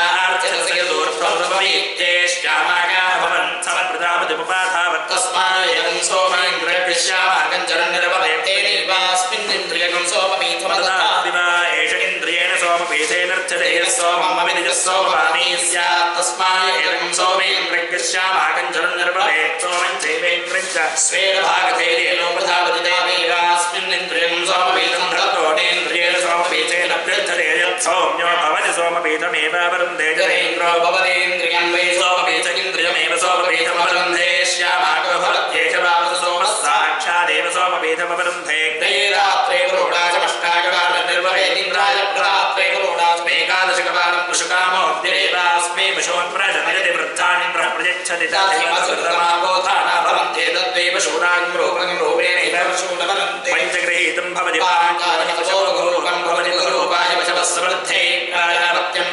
व्यार्थ्यसयदूर्ध्वमवीत्येश्यामागा भवन् समप्रजापतिमुपाधावत् तस्मादेवं सोमेन्द्रियश्यामागं चरन्निरववेत्तेनैवास्मिन्निन्द्रियगं सोमपीठमददादिवा एष इन्द्रियेण सोमपीठेनर्चते यः सोममविदिजः सोमवामी स्यात् तस्मादेवं सोमेन्द्रियश्यामागं चरन्निरववेत् सोमं चैवेन्द्रियं च स्वेन भागधेयेनो प्रधावति देवेवास्मिन्निन्द्रियं सोमपीठं धृतोनेन्द्रियेण सोमपीठेन अभ्युत्थते यत् सौम्यो भवति सोमपीठमेवावरुन्धे जनेन्द्रो भवतीन्द्रियं वै सोमपीठमिन्द्रियमेव सोमपीठमवरुन्धे श्यामाको भवत्येष वावसु सोमः साक्षादेव सोमपीठमवरुन्धे दैरात्रे करोडाचमष्टाकपालं निर्ववेदिन्द्राय प्रदात्रे करोडाचमेकादशकपालं पुषुकामोऽब्धिरेवास्मे विशोन्प्रजनयति वृद्धानिन्द्रः प्रयच्छति तदेवसुतमापोधाना भवन्ते तद्वैव शूरागं रूपं रूपेणैव शूलवरन्ते पञ्चगृहीतं भवति पाञ्चालिकशोभगोरूपं भवति बहुरूपाय पशवः समृद्धे प्राजापत्यं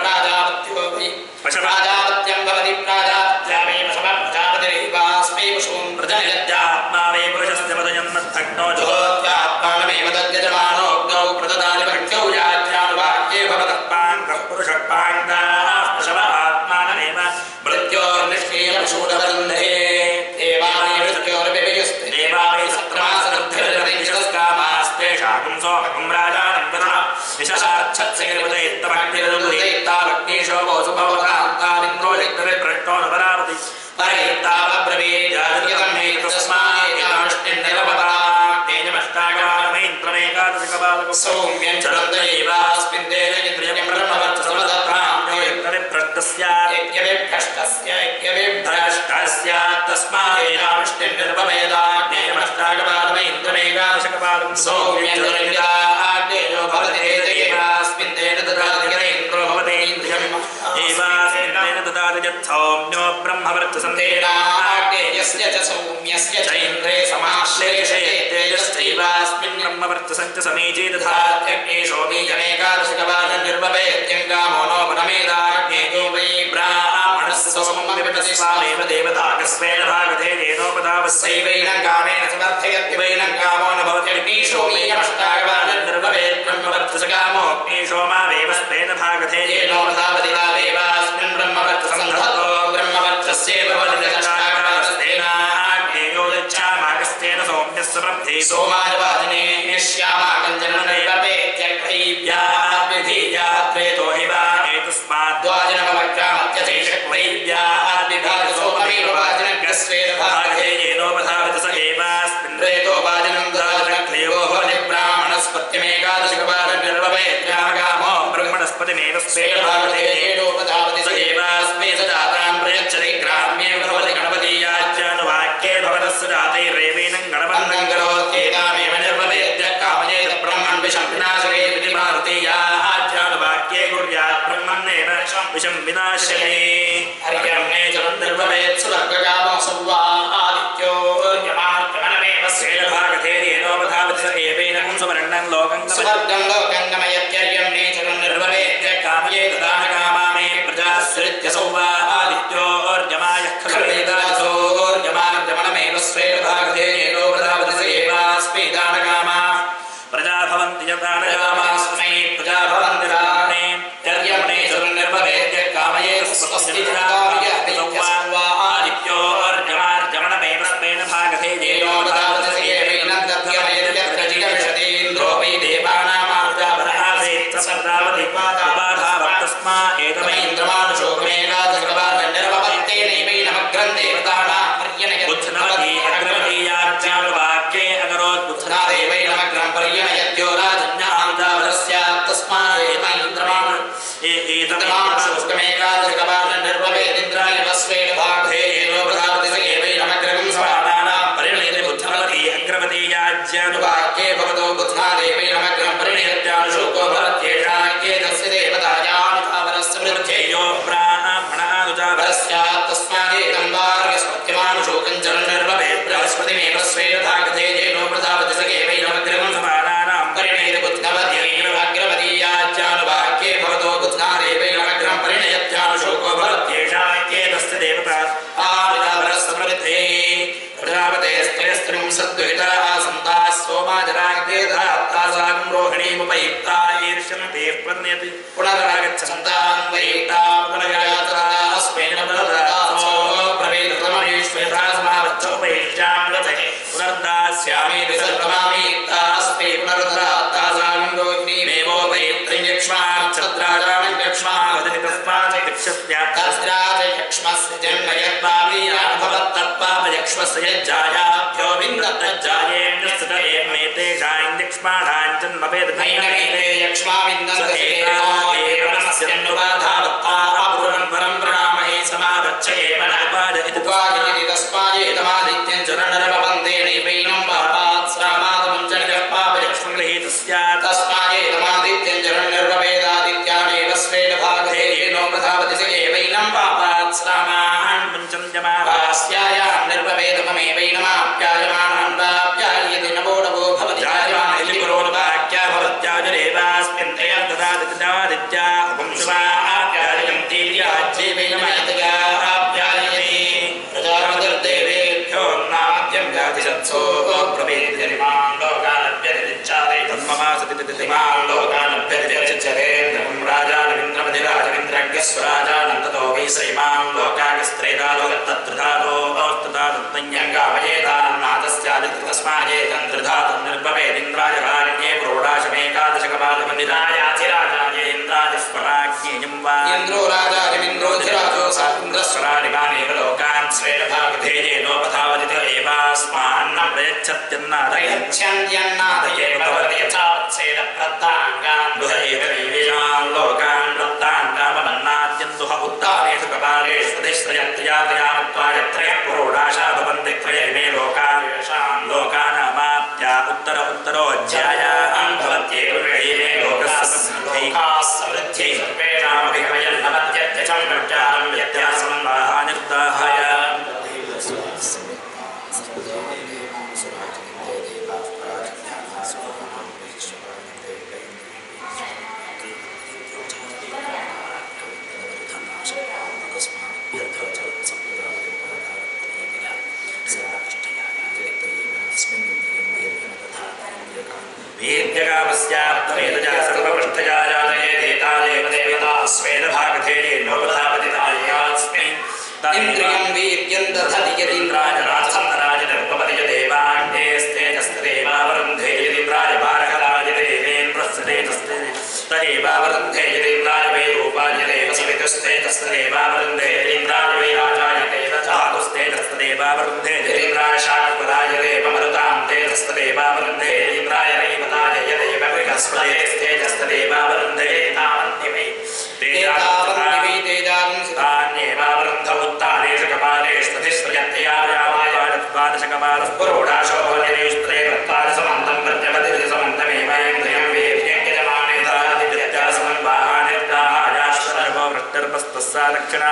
पशुराजापत्यं भवति प्राजापत्यामेव समप्रजापतिरेवास्मै पशून् प्रजनयत्यात्मा वै पुरुषस्य पदजन्मद्धग्नो जुहोत्यात्मानमेव तद्यजमानोऽग्नौ प्रददाति भक्त्यौ याज्ञानुवाक्ये भवतः पाङ्गः पुरुषः पाङ्गाः पशव आत्मानमेव मृत्योर्निष्क्रियपशूलवरुन्धे देवानि मृत्योर्विभयुस्ते देवा वै सत्रमासदर्भिर्जनैषदस्कामास्तेषां सोमकं राजानं वरुणः सौम्यं चरन्तैवास्मिन् तेन इन्द्रियं ब्रह्मवर्चसमदप्राप्यो यज्ञविभ्रष्टस्य तस्मादेनाविष्टिं निर्भवेदाग्नेयमष्टाकपालमेन्द्रमेकादशकपालं सौम्यं चरन्निदाग्नेयो भवति देवास्मिन् तेन ददाति इन्द्रो भवति इन्द्रियम् एवास्मिन् तेन ददाति यत्सौम्यो ब्रह्मवर्चसं तेनाग्नेयस्य च सौम्यस्य च इन्द्रे समाश्लेषे तेजश्चैवास्मिन् ब्रह्मवर्चसं च समीचे दधात्यग्ने सोमीयमेकादशकपालं निर्भवेत्यङ्गामो नो वनमेदाग्नेयो वै ब्राह्मणस्य सोमं विपटति स्वामेव देवताकस्वेन भागधे येनोपधावस्यैवैनं कामेन समर्थयति वैनं कामो न भवति अग्निशोमीयमष्टाकपालं निर्भवेत् ब्रह्मवर्चसकामो अग्निशोमावेव स्वेन भागधे येनोपधावति तावेवास्मिन् ब्रह्मवर्चसं दधतो ब्रह्मवर्चस्यैव भवति दक्षाकपालस्तेनाग्नेयो यच्छामाकस्तेन सौम्यस्य प्रब्धे सोमाय वादिने श्यामाकञ्जनैवपेत्यक्तैव्याद्विधीयात्रेतो हि वा एतस्माद्वाजनमवक्रामत्यशेषक्वैव्याद्विभागसोममेव वाजनग्रस्वेन भागे येनोपधावति स एवास्मिन् रेतो वाजनं दाजनक्लेवो भवति ब्राह्मणस्पत्यमेकादशकपालं निर्भवेत्यागामो ब्रह्मणस्पतिमेव स्वेन भागे येनोपधावति स एवास्मै स जातां प्रयच्छति ग्राम्ये भवति गणपतीयाज्यानुवाक्ये भवतस्य जातैरेवेनं गणपन्नं करोत्येतामेव निर्भवेद्य कामयेत ब्रह्मन् विषं विनाशये इति भारतीयाज्यानुवाक्ये कुर्यात् ब्रह्मन्नेव विषं विनाशये हरियम्ने जलं निर्भवेत् सुवर्गकामो सर्वा आदित्यो यमार्गमनमेव स्वेन भागधे येनोपधावति स एवेनं सुवर्णं लोकं गमयत्यर्यम्ने जलं निर्भवेद्य कामयेत दानकामामे प्रजास्रित्य सौवा आदित्योर्यमायः खलवेदासोर्यमार्गमनमेव स्वेन भागधे येनोपधावति स एवास्मै दानकामा प्रजा भवन्ति यदानकामास्मै प्रजा भवन्ति दाने त्यर्यम्ने जलं निर्भवेद्य कामयेत स्वस्ति सौवा आदित्योर्यमार्गमनमेव स्वेन भागधे येनोपधावति स एवेनं तद्यमेन्द्रो वै देवानामार्जावरासेत् सदावति उपाधावत्तस्मा एतमैन्द्रमानुशोकमेकादशकपालं निर्भवत्येनैवैनमग्रं देवतानां पर्यनयत् बुद्धनवती अग्रवतीयाज्ञानुवाक्ये अकरोत् बुद्धनादेवैनमग्रं पर्यनयत्यो राजन्यामुदावरस्यात् तस्मादेतमैन्द्रमानुशोकमेकादशकपालं निर्भवेदिन्द्राय वस्वेन भागे येनोपधावति स एवैनमग्रं स्वानानां परिणयति बुद्धनवती अग्रवतीयाज्ञानुवाक्ये भवतो बुद्धनादेवैनमग्रं परिणयत्यानुशोको भवत्येषाख्येतस्य देवतायानुधावरस्य वृद्धेयो ब्राह्मणानुधावरस्यात् तस्मादेतं वार्यस्पत्यमानुशोकं जलं निर्भवेत् बृहस्पतिमेव स्वेन भागधे येनोपधावति स एवैनमग्रं समानानां परिणयति बुद्धनवत्यग्रवतीयाज्ञानुवाक्ये भवतो बुद्धनादेवैनमग्रं परिणयत्यानुशोको भवत्येषाख्येतस्य देवतायानुधावरस्य वृद्धे प्रजापतेस्त्रिं सद्विहिता सन्ताः सोमाजराग्देधात्तासां रोहिणीमुपयुक्ता ईर्ष्यन्ते प्रज्ञति पुनरागच्छन्तान् वैतां पुनर्यात्रा अस्मेन पुनर्दासो प्रवेदतमनीश्वरः समावच्चोपैष्यां रचये पुनर्दास्यामीति सर्वमामीक्तास्ते पुनरुद्धात्तासां रोहिणीमेवोपयुक्तं यक्ष्मां छत्राजां यक्ष्मां वदति तस्मात् यक्षस्यात्तस्राज यक्ष्मस्य जन्म यद्भावीयान् भवत्तत्पापयक्ष्मस्य यज्जायाभ्यो विन्दत्तज्जायेण्यस्य च एवमेतेषां यक्ष्माणां जन्मवेदनैनमेते यक्ष्माविन्दस्य एवमस्यन्नुबाधावत्ता अपूर्वं परं प्रणामहे समावच्च एव नापादयति उपायति तस्मादेतमादित्यं चरणरवन्देनैवैनं पापात् श्रामादमं च निजपापयक्ष्मगृहीत स्यात् तस्मादेतमादित्यं चरणनिर्भवेदादित्यानेव स्वेन भागे येनोपधावति स एवैनं पापात् श्रामान् मुञ्चन्त्यमावास्यायां निर्भवेदममेवैनमाप्यायमानां वाप्यायति नमो नमो भवति जायमान इति पुरोणवाक्या भवत्याजुरेवास्मिन् तया ददादित्या वंशवाप्यायं तीर्याज्येवैनमायतया आप्यायति प्रजापतिर्देवेभ्यो नाद्यं जाति सत्सो प्रवेद्यरिमां लोकानभ्यतिच्चारे धर्ममासति तिथिमां लोकानभ्यतिच्चरे राजानविन्द्रमधिराजविन्द्रज्ञस्वराजानन्दतो वै श्रीमां लोकागस्त्रेदालो तत्त्रिधातो औस्तदातुतन्यङ्गामयेतान्नादस्यादिति तस्मादेतं त्रिधातुं निर्भवेदिन्द्राय भाग्ये प्रोडाशमेकादशकपालमन्दिरायाधिराजाय इन्द्राय स्वराज्ञेयं वा इन्द्रो राजाधिमिन्द्रोधिराजो सा इन्द्रस्वरादिवानेव लोकान् स्वेन भागधे येनोपधावति एवा एवास्मान्न प्रयच्छत्यन्नादये भवति यथा वत्सेन प्रत्ताङ्गान् दुहैव वीर्यान् लोकान् प्रत्ताङ्गामन्नाद्यन्तुह उत्तानेषु कपालेषु तिस्त्रयत्र्यात्रयामत्वायत्रयः पुरोडाशा भवन्ति त्रयैमे लोकान् लोकानामाप्त्या उत्तर उत्तरोऽध्यायान् भवत्येव त्रयैमे लोकाः समृद्ध्यै सर्वेषामपि कवयन्नवत्यत्यचं प्रत्याहं यत्यासंवाहानिर्दाहाय वीर्यकामस्याप्तमेतजा सर्वपृष्ठया जातये देता देवदेवता स्वेदभागधेये नोपधापतितायास्मै इन्द्रियं वीर्यं दधति यदीन्द्राय राजसन्दराय निर्पपति यदेवाग्नेस्तेजस्तदेवावरुन्धे यदीन्द्राय भारहराय देवेन्द्रस्तेजस्ते तदेवावरुन्धे यदीन्द्राय वै रूपाय देव सवितुस्तेजस्तदेवावरुन्धे यदीन्द्राय वै राजाय तेजस्तेजस्तदेवावरुन्धे यदीन्द्राय शाक्वराय देवमरुतां तेजस्तदेवावरुन्धे यदीन्द्राय रैवताय यदेव बृहस्पतेस्तेजस्तदेवावरुन्धे तावन्ति वै तान्येवावरुन्ध उत्तानेषु कपालेषु तिस्त्रयत्यायावादशकपालस्पुरोडाशो भवतिस्त्रयत्वादसमन्तं प्रत्यपतिसमन्तमेवेन्द्रियं वीर्यं यजमाने दादित्यत्यासमन्वाहानिर्दाहायाश्वरर्भो वृष्टिर्पस्तस्सा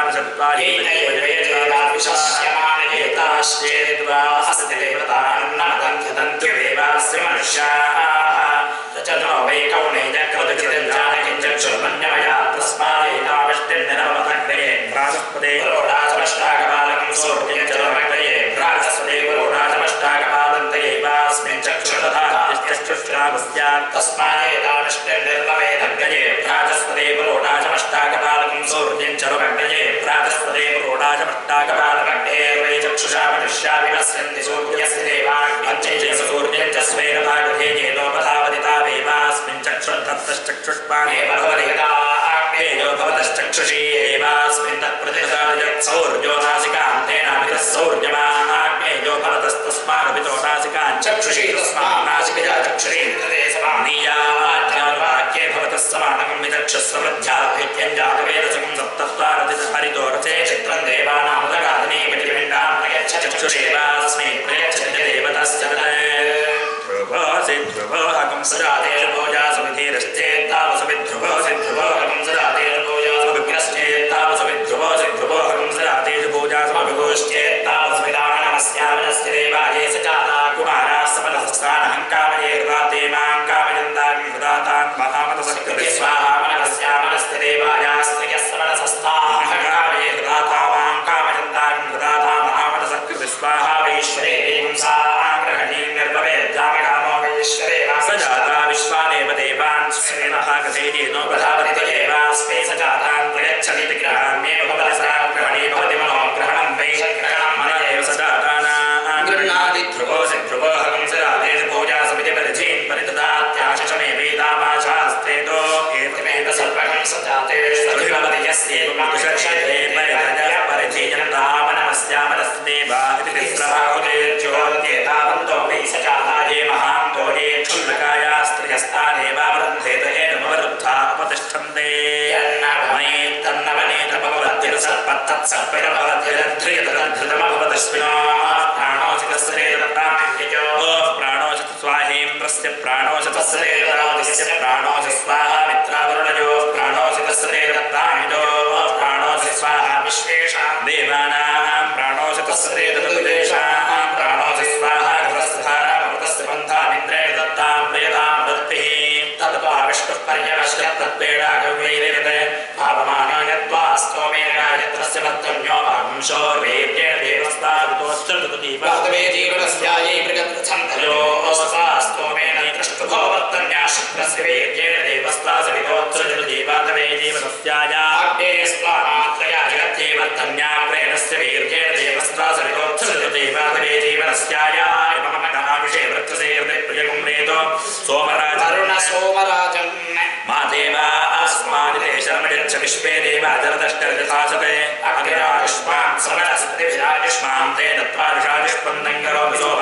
दक्षिणापशत्वायेताश्चेद्वास्तिदेवतान्नमदन्त्यदन्त्यवेवास्य मनुष्याः चनो वै कौणैजक्रतुचिदञ्जानकिञ्चक्षुर्मन्यमया तस्मादेतावष्टिर्निरवतग्रये प्रातःपदे पुरोडाचमष्टाकपालकं सूर्यं चरमग्रये प्रातःपदे पुरोडाचमष्टाकपालन्तयैवास्मिन् चक्षुरतः तस्मादेतावष्टिर्निर्लवेदग्रये प्रातःपदे पुरोडाचमष्टाकपालकं सूर्यं चरमग्रये प्रातःपदे पुरोडाचमष्टाकपालकग्रये चक्षुषा मनुष्या विनश्यन्ति सूर्यस्य देवान् पञ्चैः सूर्यं च स्वेन भागधेये नोपधावदितावेवास्मिन् चक्षुर्धत्तश्चक्षुष्पाणेव भवदेवताग्नेयो भवतश्चक्षुषी एवास्मिन् तत्प्रतिसादयत् सौर्यो नासिकान्तेनाभितः सौर्यमाग्नेयो भवतस्तस्मादभितो नासिकान् चक्षुषी तस्मान्नासिकया चक्षुषी नीयाज्ञानुवाक्ये भवतः समानकं विचक्षुस्रवृद्ध्याभ्युत्यञ्जातवेदसकं सप्तत्वारतिहरितो रथे चित्रं देवानामुदगादने प्रतिपिण्डां प्रयच्छ चक्षुषेवास्मै प्रयच्छन्ति देवतस्य ध्रुवोऽहं सदातेर्भोजासमिधीरश्चेत्तावसमिध्रुवोऽहं सदातेर्भोजासमिग्रश्चेत्तावसमिध्रुवोऽहं सदातेर्भोजासमभिभोश्चेत्तावसमिदानमस्यामनस्य देवाये स चाता कुमाराः समनसस्तानहं कामये हृदाते मां कामयन्तां हृदातान् महामतसत्कृते स्वाहा मनस्यामनस्य देवायास्त्रियः समनसस्ताः कामये हृदाता मां कामयन्तां हृदाता महामतसत्कृते स्वाहा वैश्वरे देवंसां ग्रहणीं निर्भवेद्यामकामो वैश्वरे सजाता विश्वानेव देवान् स्वेन भागधेये नोपधावदितयेवास्मै सजातान् प्रयच्छति ग्रहाण्येव भवति सा ग्रहणे भवति मनोग्रहणं वै मन एव सजातानां गृह्णाति ध्रुवोऽहं सदातेषु भोजासमिति परिधीन् परिददात्याशिषमे वेदामाशास्तेतो एतमेव सर्वं सजातेष्वभिभवति यस्यैव पुरुषर्षये परिधयः परिधीयन्तामनमस्यामनस्य देवा इति तिस्रभाहुतेर्ज्योत्येतावन्तो वै सजाता ये महान्तो ये क्षुल्लकायास्त्रियस्तानेवावरुन्धेत एनमवरुद्धा उपतिष्ठन्ते मयेत्तन्नवनेतपवद्भिरसर्पत्तत्सर्पिरभवद्भिरध्रियतदधृतमभवदश्विनो प्राणोचितस्रेदत्तामिन्द्रियो प्राणोचितस्वाहेन्द्रस्य प्राणोचितस्रेदतावतिस्य प्राणोचि स्वाहा मित्रावरुणयो प्राणोचितस्रेदत्तामिदो प्राणोचि स्वाहा विश्वेषां देवानां प्राणोचितस्रेदतुदेशां प्राणोचि स्वाहा गतस्थानामृतस्य पन्थामिन्द्रेण दत्तां प्रियतां दत्तिः तद्वा विष्णुः पर्यवश्यत् तत्पेडागव्यैरिरते पापमानायत्वा स्तोमेन गायत्रस्य वर्तन्यो वांशोर्वेद्येन देवस्तावितोश्चर्दुदीपादवे जीवनस्यायै मृगत्रच्छन्तयो ओस्ता स्तोमेन दृष्टुभो वर्तन्या शुक्रस्य वेद्येन देवस्तासवितोश्चर्दुदीपादवे जीवनस्याया अग्ने स्वामात्रया जगत्ये वर्तन्या प्रेणस्य वेद्येन देवस्तासवितोश्चर्दुदीपादवे जीवनस्याया मममनाविषे वृत्रसेर्दे प्रियकुम्रेतो सोमराजं मादेवा अस्मादिते शर्मयच्छ विश्वे देवा जलदष्टर्यथासते अग्निरायुष्मां समरस्पतिभिरायुष्मां ते दत्त्वा विषायुष्पन्दं करोमि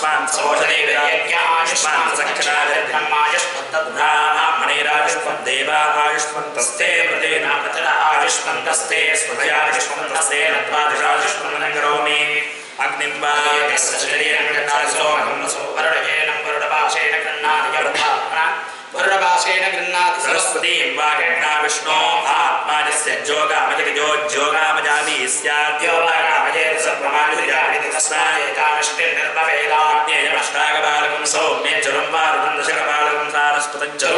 आयुष्मान् सवोषदेव्यायुष्मान् सक्षरायुष्मन्तद्ब्राह्मणेरायुष्मन् देवा आयुष्मन्तस्ते प्रदेना प्रतरा आयुष्मन्तस्ते स्मृतयायुष्मन्तस्ते नत्वादिशायुष्मन्नं करोमि अग्निं वा यस्य शरीरं गृह्णाति वरुणेन वरुणपाशेन गृह्णाति वरुणपाशेन गृह्णाति सरस्वतीं वा गृह्णा विष्णो आत्मानस्य जोगामजोगामजामि स्याद्यो वा कामजेत सर्वमानुर्यामिति तस्मादेतामष्टिर्निर्भवेदाज्ञेयमष्टाकपालकं सौम्येश्वरं वा रुदन्दशकपालकं सारस्वतं च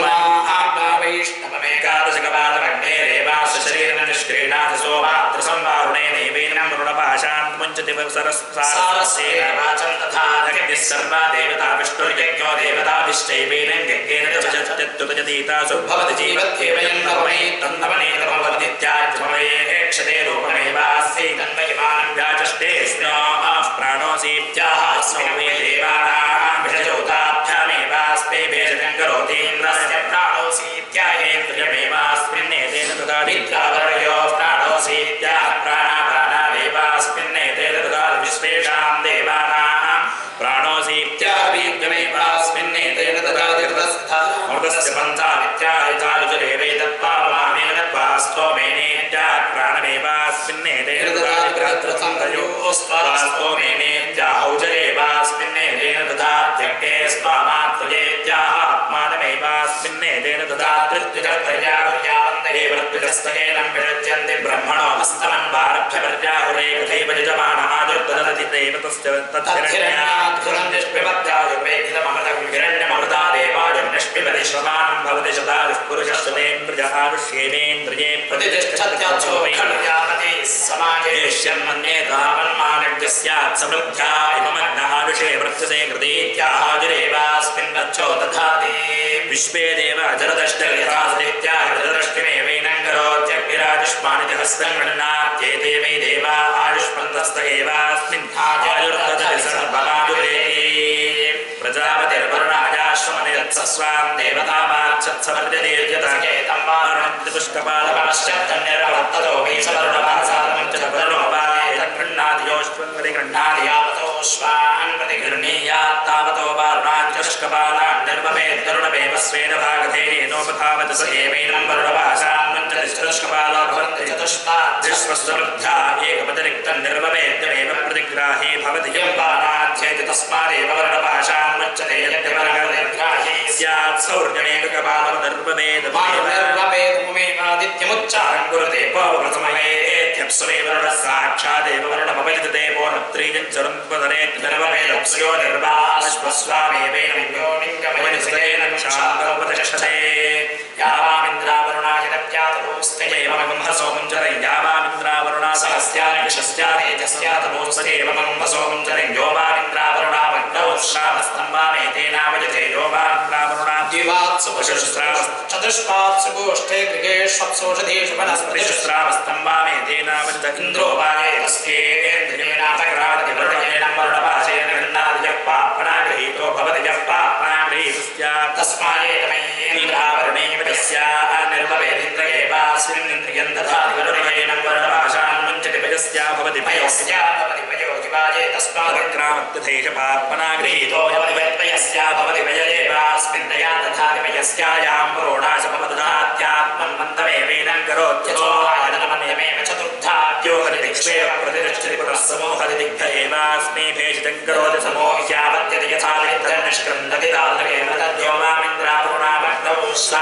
आत्मावैष्णवमेकादशकपालमग्नेरेवास्य शरीरं निष्क्रीणाति सोमात्रसंवारुणेनैवेनं वरुणपाशान् मुञ्चति सरस्सारस्येन वाचं तथा अग्निः सर्वा देवता विष्णुर्यज्ञो देवताभिश्चैवेनं यज्ञेन चतुर्दशतीतासु भवति जीवत्येव यन्नवमै तन्नवनेतमवदित्याज्यमये रूपमेवास्ति तन्मयमानं व्याचष्टे स्नाः प्राणोऽसीत्याह स्नो मे देवानां विषजोताभ्यामेवास्ते भेषजं करोतीन्द्रस्य प्राणोऽसीत्याहेन्द्रियमेवास्मिन्नेतेन ददाति विद्रावरयो प्राणोऽसीत्याह प्राणापानामेवास्मिन्नेतेन ददाति विश्वेषां देवानां प्राणोऽसीत्यावीद्यमेवास्मिन्नेतेन ददाति अमृतस्य पन्थामित्याहितालुजरेवैतत्पावमानेन त्वास्तोमेनेत्याह प्राणमेवास्मिन्नेतेन ददाति स्तोमेनेत्याहौजरेवास्मिन्नेतेन ददात्यग्ने स्वामात्वयेत्याह आत्मानमेवास्मिन्नेतेन ददाति तृतीयपर्यावर्यावन्देवृत्तिजस्तकेनं विरज्यन्ति ब्रह्मणो हस्तमन्वारभ्य पर्याहुरे कथैव यजमानः दुर्ददति देवतस्य तद्धिरण्याद्भुतं निष्पिबद्धायुर्वेदितममृतं हिरण्यममृतादेवायुं निष्पिबति श्रवाणं भवति शतायुः पुरुषस्वतेन्द्रियः आयुष्येवेन्द्रिये प्रतिष्ठत्यर्थो वैखल्यापति समाजेष्यन्मन्येतावन्मानज्ञस्यात् समृद्ध्या इममग्नः आयुषे वृक्षसे कृतीत्याहाजुरेवास्मिन् गच्छो तथाति विश्वे देव जरदष्टिर्यथासदित्याजरदष्टिमेवैनं करोत्यग्निराजुष्मानिति हस्तं गणनात्येते वै देवा आयुष्मन्तस्त एवास्मिन् आयुर्ददति सर्वमायुरेति प्रजापतिर्वरुणायाश्वमनिरत्सस्वां देवतामार्च्छत्सवर्जदीर्घतकेतं वारुणपुष्कपालपश्चत्तन्निर्वर्ततो वै सवरुणपासादं च वरुणोपायतगृह्णाति योऽश्वं प्रतिगृह्णाति यावतोऽश्वान् प्रतिगृह्णीयात्तावतो वारुणाञ्चष्कपालान् निर्वपेद्गरुणमेव स्वेन भागधेयेनोपधावत स एवैनं वरुणपाशान् मञ्चतिष्कपाला भवन्ति चतुष्पाद्यश्वस्वृद्ध्या एकपतिरिक्तं निर्वपेद्यमेव प्रतिग्राही भवति यं बाणाध्येति तस्मादेव वरुणपाशान् मुच्यते यद्यवर्गनिर्ग्राही स्यात् सौर्यमेककपालं निर्वपेदमेवादित्यमुच्चारं कुरुते पवप्रथमवेत्यप्सुमे वरुणः साक्षादेव वरुणमवैदते पोनत्रीजञ्चरुन्पदनेत् निर्वपेदप्सुयो निर्वाश्वस्वामेवेन योनिङ्गमनिसुतेन शान्तमुपतिष्ठते यावामिन्द्रावरुणायदप्यातभूस्तेवमगंहसोमुञ्चरै यावामिन्द्रावरुणा सहस्यानिशस्यादेजस्यातभूस्तेवमगंहसोमुञ्चरै योवामिन्द्रावरुणावग्नौ श्रावस्तम्भामेतेनावजते योवामिन्द्रावरुणा द्विवात्सुपशुश्रावश्चतुष्पात्सु गोष्ठे गृहेष्वप्सोषधीषु वनस्पतिश्रावस्तम्भामेतेनावजत इन्द्रोपायेतस्येन्द्रियेनाथग्रावति वरुणेन वरुणपाशेन गृह्णादिजः पाप्पणागृहीतो भवति यः पाप्पणागृहीतस्यात् तस्मादेतमयेन्द्रावरुणेव तस्याः निर्वपेदिन्द्र एवास्मिन्निन्द्रियं दधाति वरुणेन वरुणपाशान् मुञ्चति पयस्या भवति पयस्या भवति पयोजिवाजे तस्मादग्रामत्यथैष पाप्पणागृहीतो भवति पयस्या भवति पयदेवास्मिन् दया दधाति पयस्यायां वरुणाशमपदधात्यात्मं मन्दमेवेनं करोत्यथो आयतनमन्यमेव चतुर्धात्यो हरिदिक्षेव प्रतिष्ठति पुनः समो हरिदिग्ध एवास्मै भेषितं करोति समो ह्यावत्यति यथा निष्क्रन्दति तादृगेव तद्योवामिन्द्रावरुणावग्नौ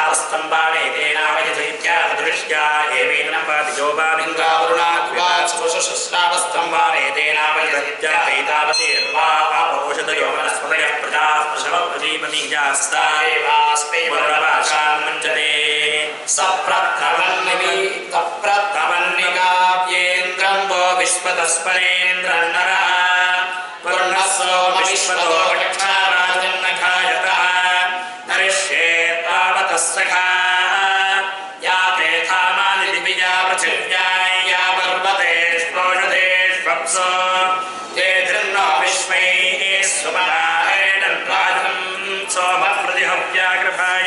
श्रावस्तम्भामेतेनावयजैत्यादृष्ट्या एवेनं पाति योवामिन्द्रावरुणाग्वात्सुश्रावस्तम्भामेतेनावयजैत्याहैतावतीर्वा अपौषधयो वनस्पतयः प्रजाः प्रसवप्रजीवनीजास्ता एवास्मै वरुणपाशान् मुञ्चते सप्रत्तमन्निकाव्येन्द्रं वो विश्वतस्परेन्द्रं नरः वरुणः सोमविश्वतो रक्षाराजन्नखायतः नरिष्ये तावतः सखा या तेथामानि दिव्या पृथिव्या या पर्वतेष्वोषधेष्वप्सो ते धृन्नो विश्वैः सुमनाहेनं राजं सोमप्रतिहव्या कृपाय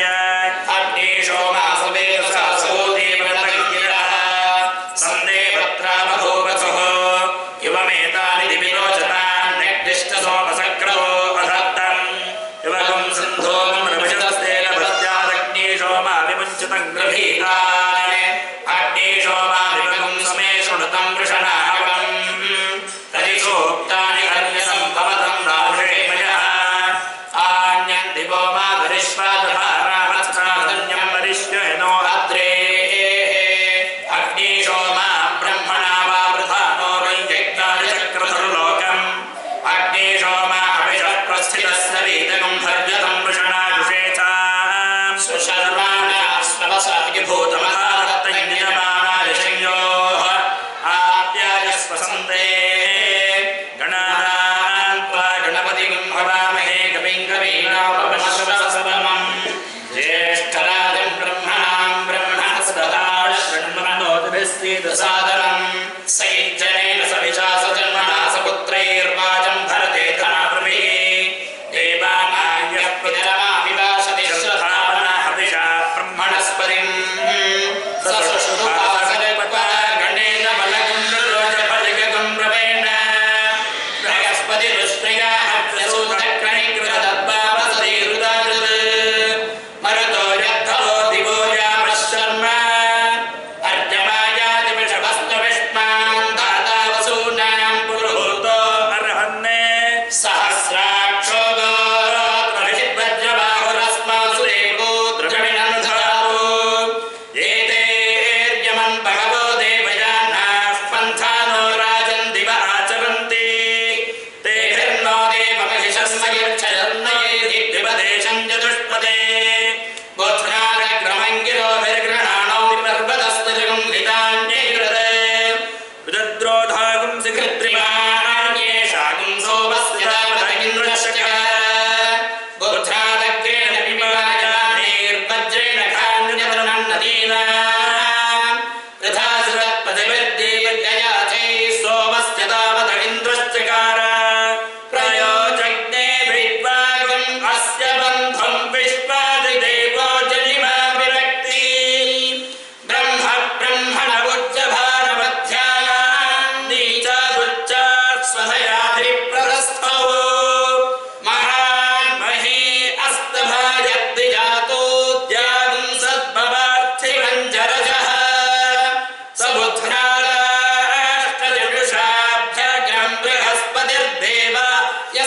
अग्निशोमासवेदसासोदेवनगिरः सन्देवत्रावभूवसुः युवमेतानि दिविलोचनान् निर्दिष्टसोमसक्रतो अथ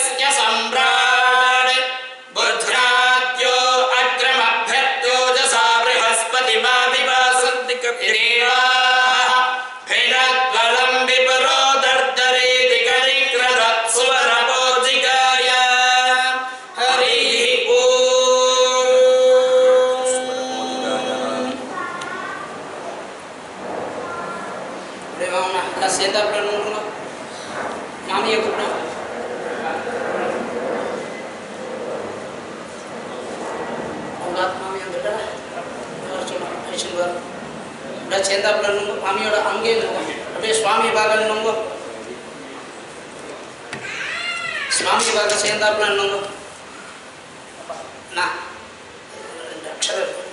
सम्राट बुद्ध्राद्यो अग्रमभ्यर्त्यो जसा बृहस्पतिमा विवासन्तिकदेवाः भैरद्वलं विपरो दर्दरे दिगनिग्रदत् सुवरपोजिकाय हरिः ओम नस्यता प्रणुनो मामी कुप्नो मामी अंदर और चलो ऐसे बार उड़ा चेंदा प्रणुनो मामी उड़ा अंगे नो अबे स्वामी बागन नो स्वामी बाग चेंदा प्रणुनो ना अक्षर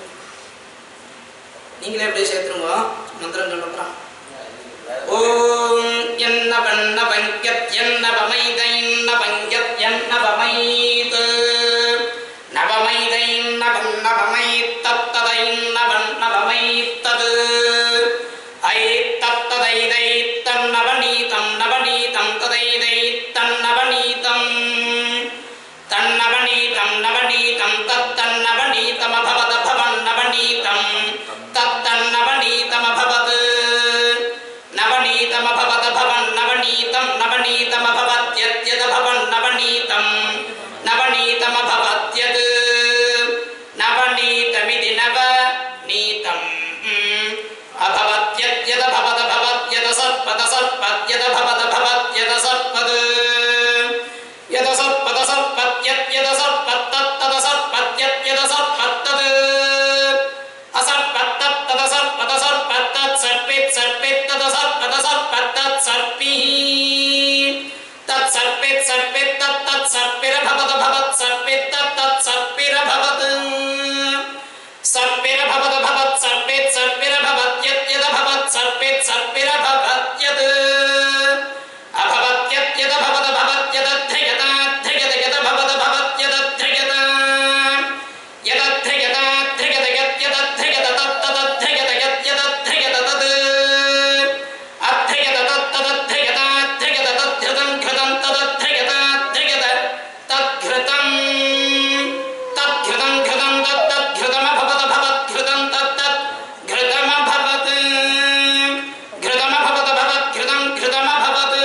நீங்களே அப்படியே சேர்த்துருங்க மந்திரம் சொல்லலாம் ஓம் யன்னவன்ன பங்கத் யன்னவமைதைன்ன பங்கத் யன்னவமைத் நவமைதைன்ன வன்னவமைத் தத்ததைன்ன வன்னவமைத்தது ஐ தத்ததைதை தன்னவநீதம் நவநீதம் ததைதை தன்னவநீதம் தன்னவநீதம் நவநீதம் தத்தன்னவநீதமபவத பவன்னவநீதம் தத்தன்னவநீதமபவத் नवनीतमभवत भवन् नवनीतं नवनीतमभवत्यद्यद भवन् नवनीतं नवनीतमभवत्यद् नवनीतमिति नवनीतम् अभवत्यद्यद भवत भवत्यद सर्पद सर्पद्यद भवत भवत्यद सर्पद यद सर्पद सर्पत्यद्यद सर्पत्तत्तद सर्पत्यद्यद सर्पत्तद् असर्पत्तत्तद सर्पद सर्पत्तत् सर्पित् सर्पित् तद सर्पद सर्पत्तत् सर्पिः तत् सर्पित् सर्पित् तत्तत् सर्पिरभवत भवत् सर्पित् तत्तत् सर्पिरभवत् सर्पिरभवत भवत् सर्पित् सर्पिरभवत्यद्यद भवत् सर्पित् सर्पिरभवत्यद् अभवत्यद्यद भवत भवत्यदध्रियता ध्रियत यद भवत भवत्यदध्रियता यदध्रियता ध्रियत यद्यदध्रियत तत्तदध्रियत यद्यदध्रियत तद् अध्रियत तत्तदध्रियता ध्रियत तद्धृतं घृतं तदध्रियता ध्रियत तद्धृतं तद्धृतं घृतं तत्तद्धृतमभवत भवद्घृतं तत्तत् घृतमभवत् घृतमभवत भवद्घृतं घृतमभवत्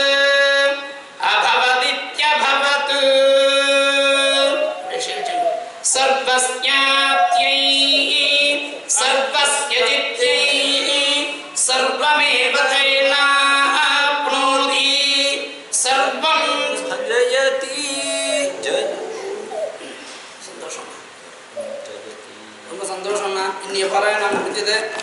अभवदित्यभवत् सर्वस्याप्त्यै सर्वस्य जित्यै सर्वमेव तेनाप्नोति सर्वं जयति சந்தோஷம் ரொம்ப சந்தோஷம்னா இன்னைய பாராயணம் முடிஞ்சது